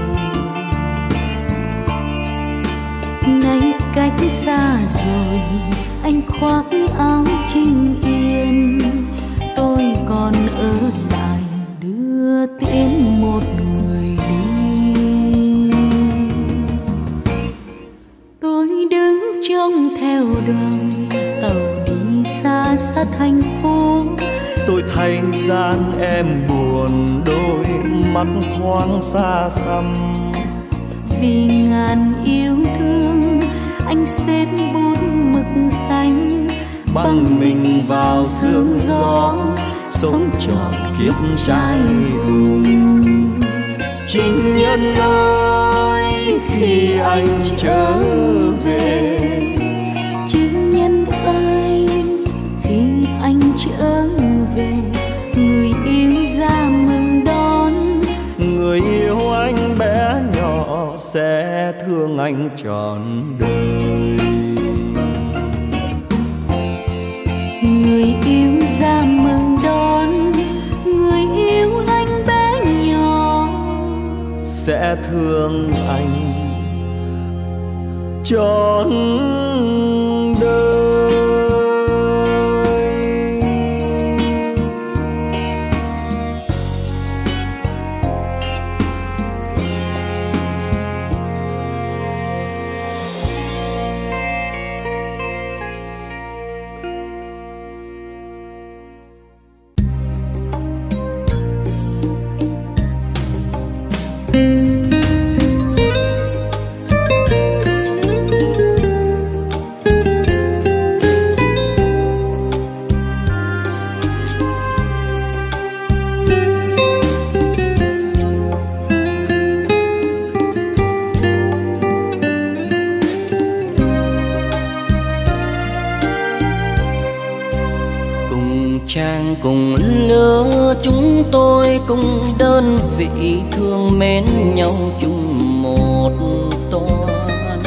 Nay cách xa rồi, anh khoác áo trinh yên, tôi còn ở lại đưa tiễn một người đi. Tôi đứng trông theo đoàn tàu đi xa xa thành phố.
Tôi thấy gian em buồn, đôi mắt thoáng xa xăm.
Vì ngàn yêu thương, anh xếp bút mực xanh,
băng mình vào sương gió, sống trọn kiếp trai hùng.情nhân ơi, khi anh trở về.
情nhân ơi, khi anh trở về, người yêu ra mừng đón.
Người yêu anh bé nhỏ sẽ thương anh trọn đời.
Người yêu ra mừng đón, người yêu anh bé nhỏ
sẽ thương anh trọn đời.
Trang cùng lứa chúng tôi cùng đơn vị thương mến nhau chung một toan.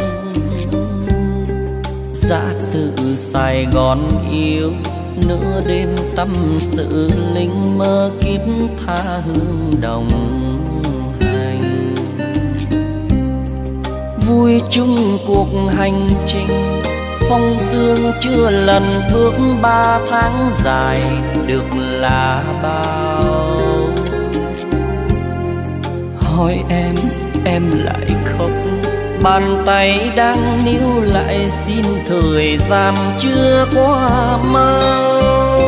Ra từ Sài Gòn yêu nửa đêm tâm sự linh mơ kiếp tha hương đồng hành. Vui chung cuộc hành trình phong dương chưa lần bước 3 tháng dài được là bao. Hỏi em lại khóc, bàn tay đang níu lại xin thời gian chưa qua mau.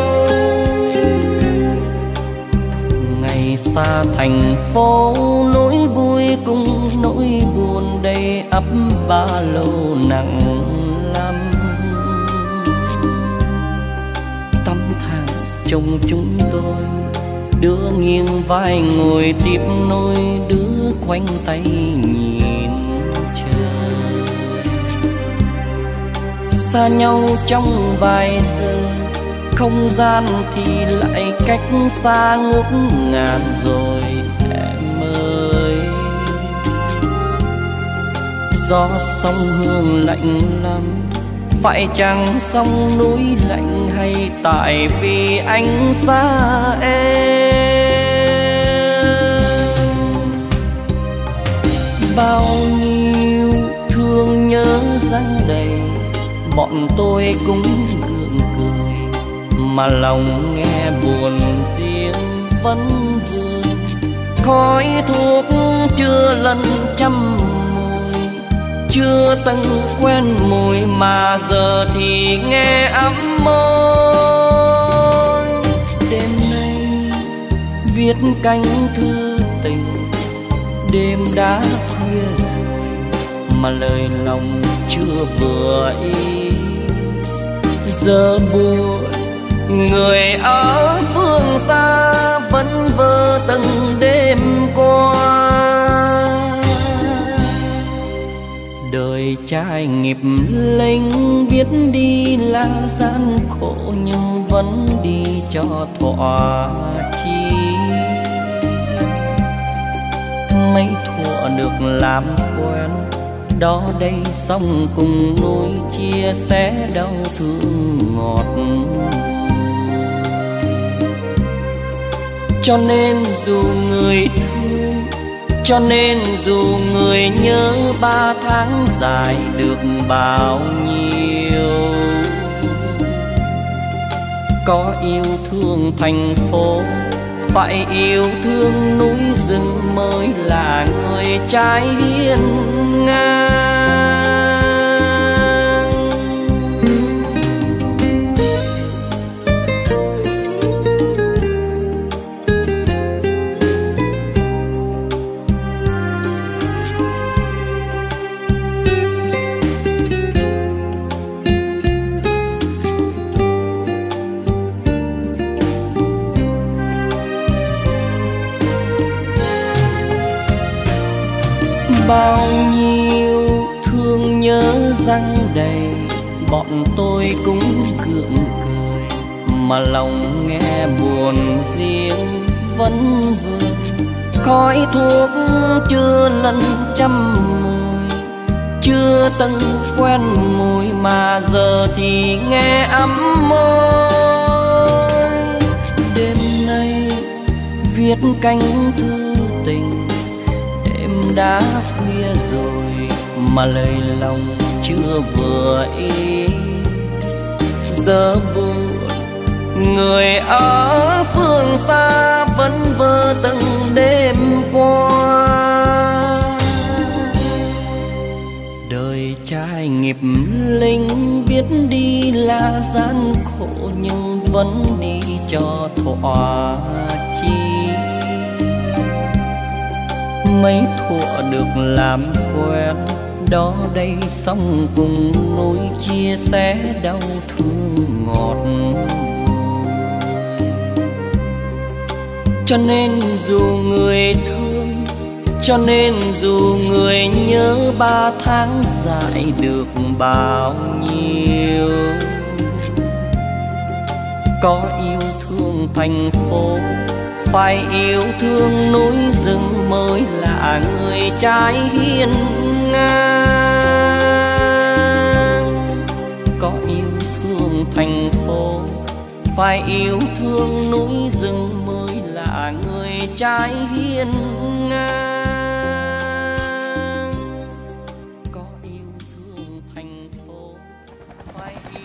Ngày xa thành phố nỗi vui cùng nỗi buồn đầy ắp ba lâu nặng lắm. Tâm thang trông chúng tôi, đứa nghiêng vai ngồi tiếp nôi, đứa khoanh tay nhìn trời. Xa nhau trong vài giờ, không gian thì lại cách xa ngút ngàn rồi em ơi. Gió sông Hương lạnh lắm, phải chăng sông núi lạnh hay tại vì anh xa em. Bao nhiêu thương nhớ dâng đầy, bọn tôi cũng gượng cười, mà lòng nghe buồn riêng vẫn vương. Khói thuốc chưa lần trăm mùi, chưa từng quen mùi mà giờ thì nghe ấm môi. Đêm nay viết cánh thư tình, đêm đã khuya rồi mà lời lòng chưa vừa ý. Giờ buồn người ở phương xa vẫn vơ từng đêm qua. trai nghiệp lính biết đi là gian khổ nhưng vẫn đi cho thỏa chí. Mấy thuở được làm quen đó đây sông cùng núi chia sẻ đau thương ngọt. Cho nên dù người thương, cho nên dù người nhớ 3 tháng dài được bao nhiêu. Có yêu thương thành phố, phải yêu thương núi rừng mới là người trai hiên ngang. Bao nhiêu thương nhớ răng đầy, bọn tôi cũng gượng cười, mà lòng nghe buồn riêng vẫn vương. Khói thuốc chưa lần trăm mùi, chưa từng quen mùi mà giờ thì nghe ấm môi. Đêm nay viết cánh thư tình, đã khuya rồi mà lời lòng chưa vừa ý. Giờ buồn người ở phương xa vẫn vơ từng đêm qua. Đời trai nghiệp lính biết đi là gian khổ nhưng vẫn đi cho thỏa chí. Mấy thuở được làm quen đó đây sông cùng núi chia sẻ đau thương ngọt bùi. Cho nên dù người thương, cho nên dù người nhớ 3 tháng dài được bao nhiêu. Có yêu thương thành phố, phải yêu thương núi rừng mới là người trai hiên ngang. Có yêu thương thành phố, phải yêu thương núi rừng mới là người trai hiên ngang. Có yêu thương thành phố, phải yêu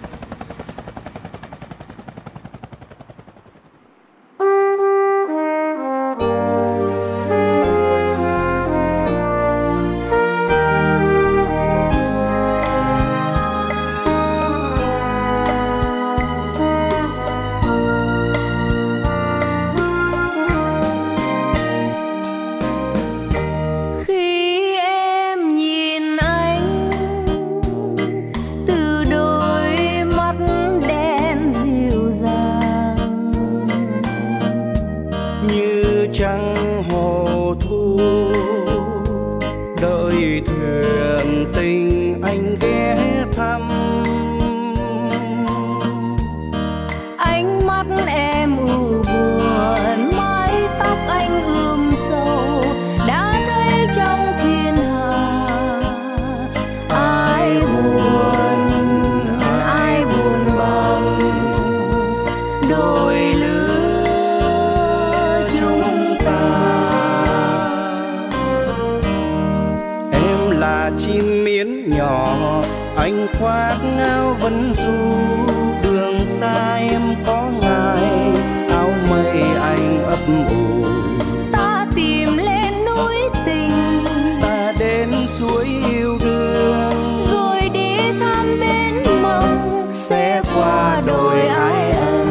anh khoác áo vân du. Đường xa em có ngài áo mây anh ấp ủ.
Ta tìm lên núi tình,
ta đến suối yêu đương,
rồi đi thăm bến mộng
sẽ qua đồi ai ân.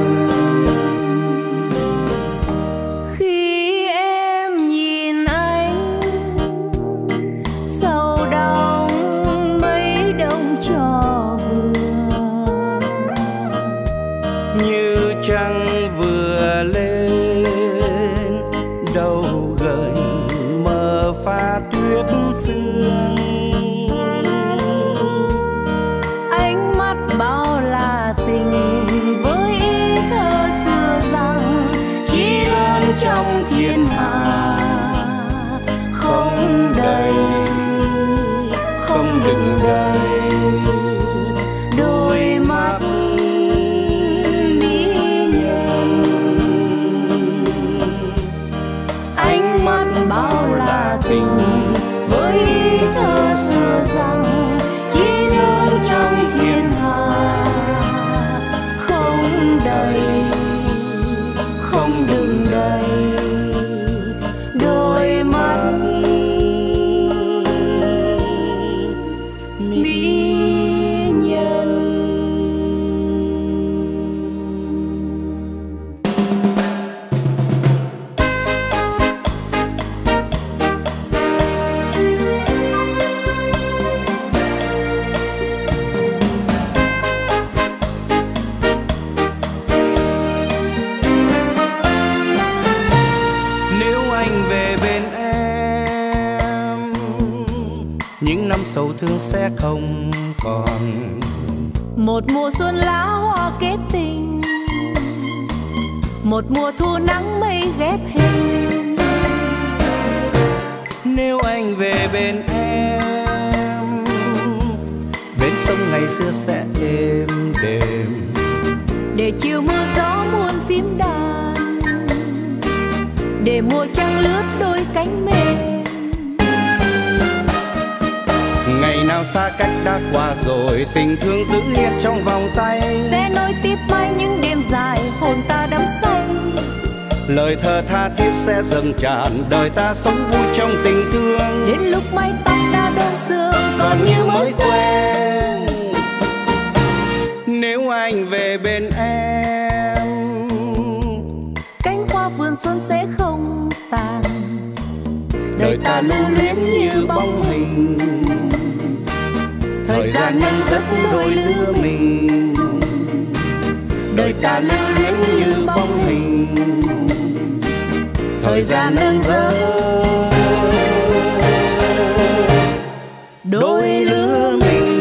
Khi em nhìn anh sầu đau mấy đông trò vừa,
như trăng vừa lên đầu gầy mờ pha tuyết sương.
trong thiên hạ không đầy, không đựng đầy đôi mắt mỹ nhân. Ánh mắt bao la tình với thơ xưa rằng chỉ lớn trong thiên hạ không đầy, không đựng đầy đôi mắt mỹ nhân. Những năm sầu thương sẽ không còn.
Một mùa xuân lá hoa kết tình, một mùa thu nắng mây ghép hình.
Nếu anh về bên em, bên sông ngày xưa sẽ êm đềm.
Để chiều mưa gió muôn phím đàn, để mùa trăng lướt đôi cánh mềm.
Ngày nào xa cách đã qua rồi, tình thương giữ yên trong vòng tay.
Sẽ nối tiếp mãi những đêm dài, hồn ta đắm say.
Lời thơ tha thiết sẽ dâng tràn, đời ta sống vui trong tình thương.
Đến lúc mái tóc đã đơm sương,
còn như mới quen. Nếu anh về bên em,
cánh hoa vườn xuân sẽ không tàn.
Đời ta lưu luyến như bóng hình, thời gian nhân dắt đôi lứa mình. Đời ta lưu luyến như bóng hình, thời gian nâng dắt đôi lứa mình.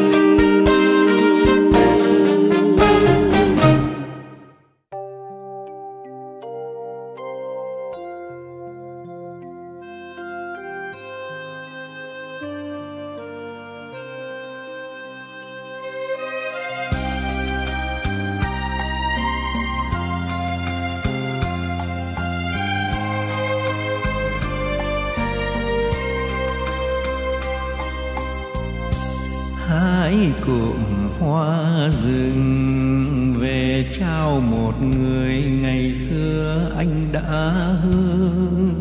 Hái cụm hoa rừng về trao một người ngày xưa anh đã hương.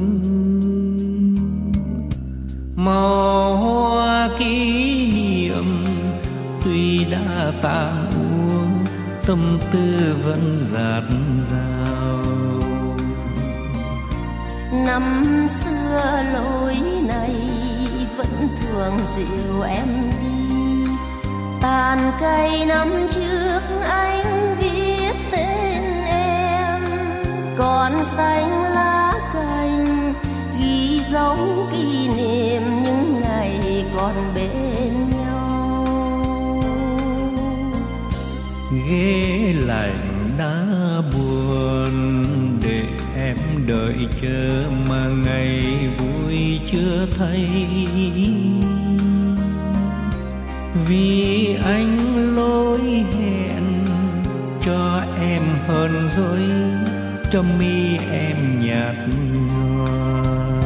Màu hoa kỷ niệm tuy đã tàn úa, tâm tư vẫn dạt dào.
Năm xưa lối này vẫn thường dịu em đi. Tàn cây năm trước anh viết tên em, còn xanh lá cành ghi dấu kỷ niệm những ngày còn bên nhau.
Ghế lạnh đã buồn để em đợi chờ mà ngày vui chưa thấy. Vì anh lỗi hẹn cho em hơn rồi, cho mi em nhạt nhòa.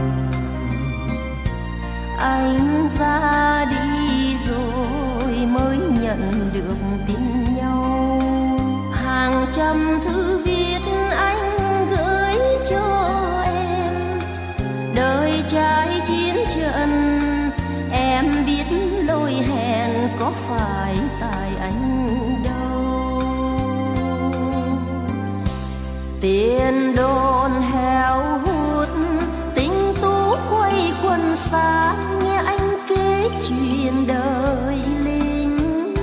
Anh ra đi rồi mới nhận được tin nhau. Hàng trăm thư viết anh gửi cho em. Đời trai chiến trận em biết lỗi hẹn có phải tại anh đâu. Tiền đồn heo hút tình tú quay quần xa, nghe anh kể chuyện đời lính.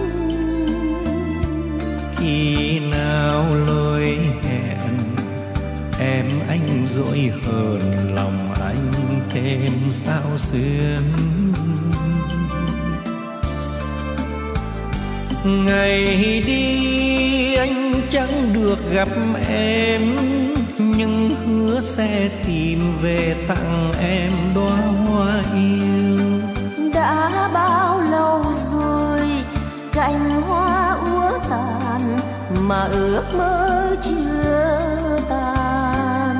Khi nào lỗi hẹn em anh dỗi hờn lòng anh thêm sao xuyên. Ngày đi anh chẳng được gặp em,
nhưng hứa sẽ tìm về tặng em đóa hoa yêu.
Đã bao lâu rồi cành hoa úa tàn mà ước mơ chưa tan.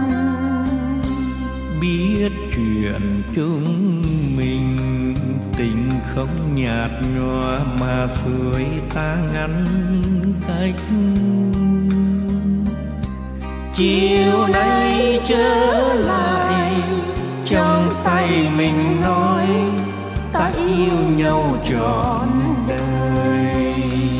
Biết chuyện chúng mình tình không nhạt nhòa mà sưởi ta ngăn cách. Chiều nay trở lại trong tay mình nói ta yêu nhau trọn đời.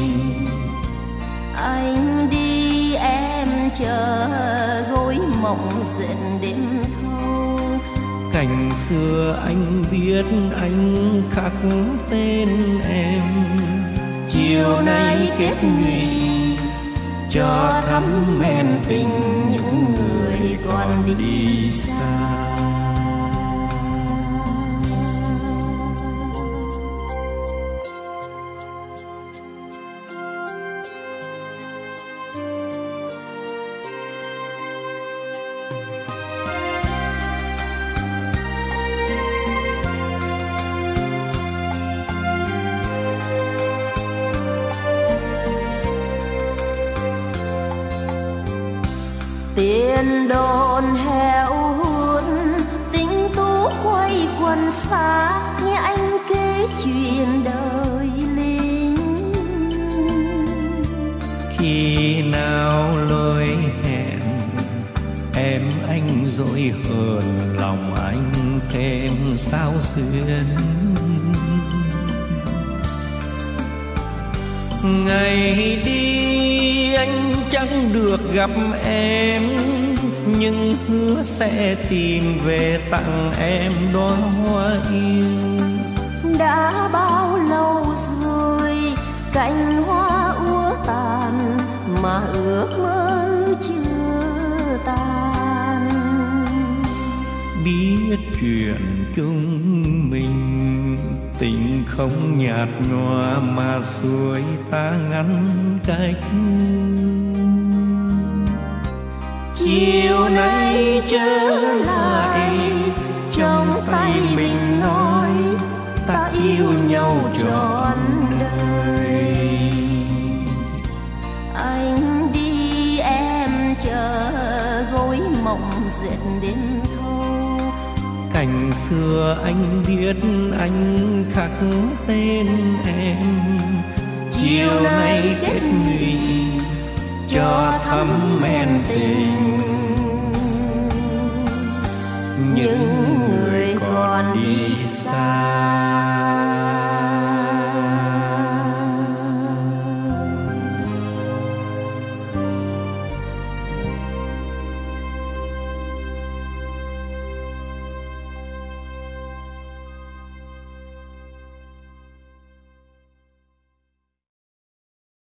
Anh đi em chờ gối mộng dệt đêm thâu.
Cành xưa anh viết anh khắc tên em. Chiều nay kết nhụy cho thắm men tình những người còn đi xa.
Tiền đồn heo hút tính tú quay quần xa, nghe anh kể chuyện đời lính.
Khi nào lời hẹn em anh dỗi hơn lòng anh thêm sao xuyên. Ngày đi anh chẳng được gặp em, nhưng hứa sẽ tìm về tặng em đóa hoa yêu.
Đã bao lâu rồi cành hoa úa tàn mà ước mơ chưa tan.
Biết chuyện chúng mình tình không nhạt nhòa mà xuôi ta ngăn cách.
Chiều nay trở lại trong tay mình nói
ta yêu nhau trọn đời.
Anh đi em chờ gối mộng dệt đêm thâu.
Cành xưa anh viết anh khắc tên em. Chiều nay kết nhụy cho thắm men tình những người còn đi xa.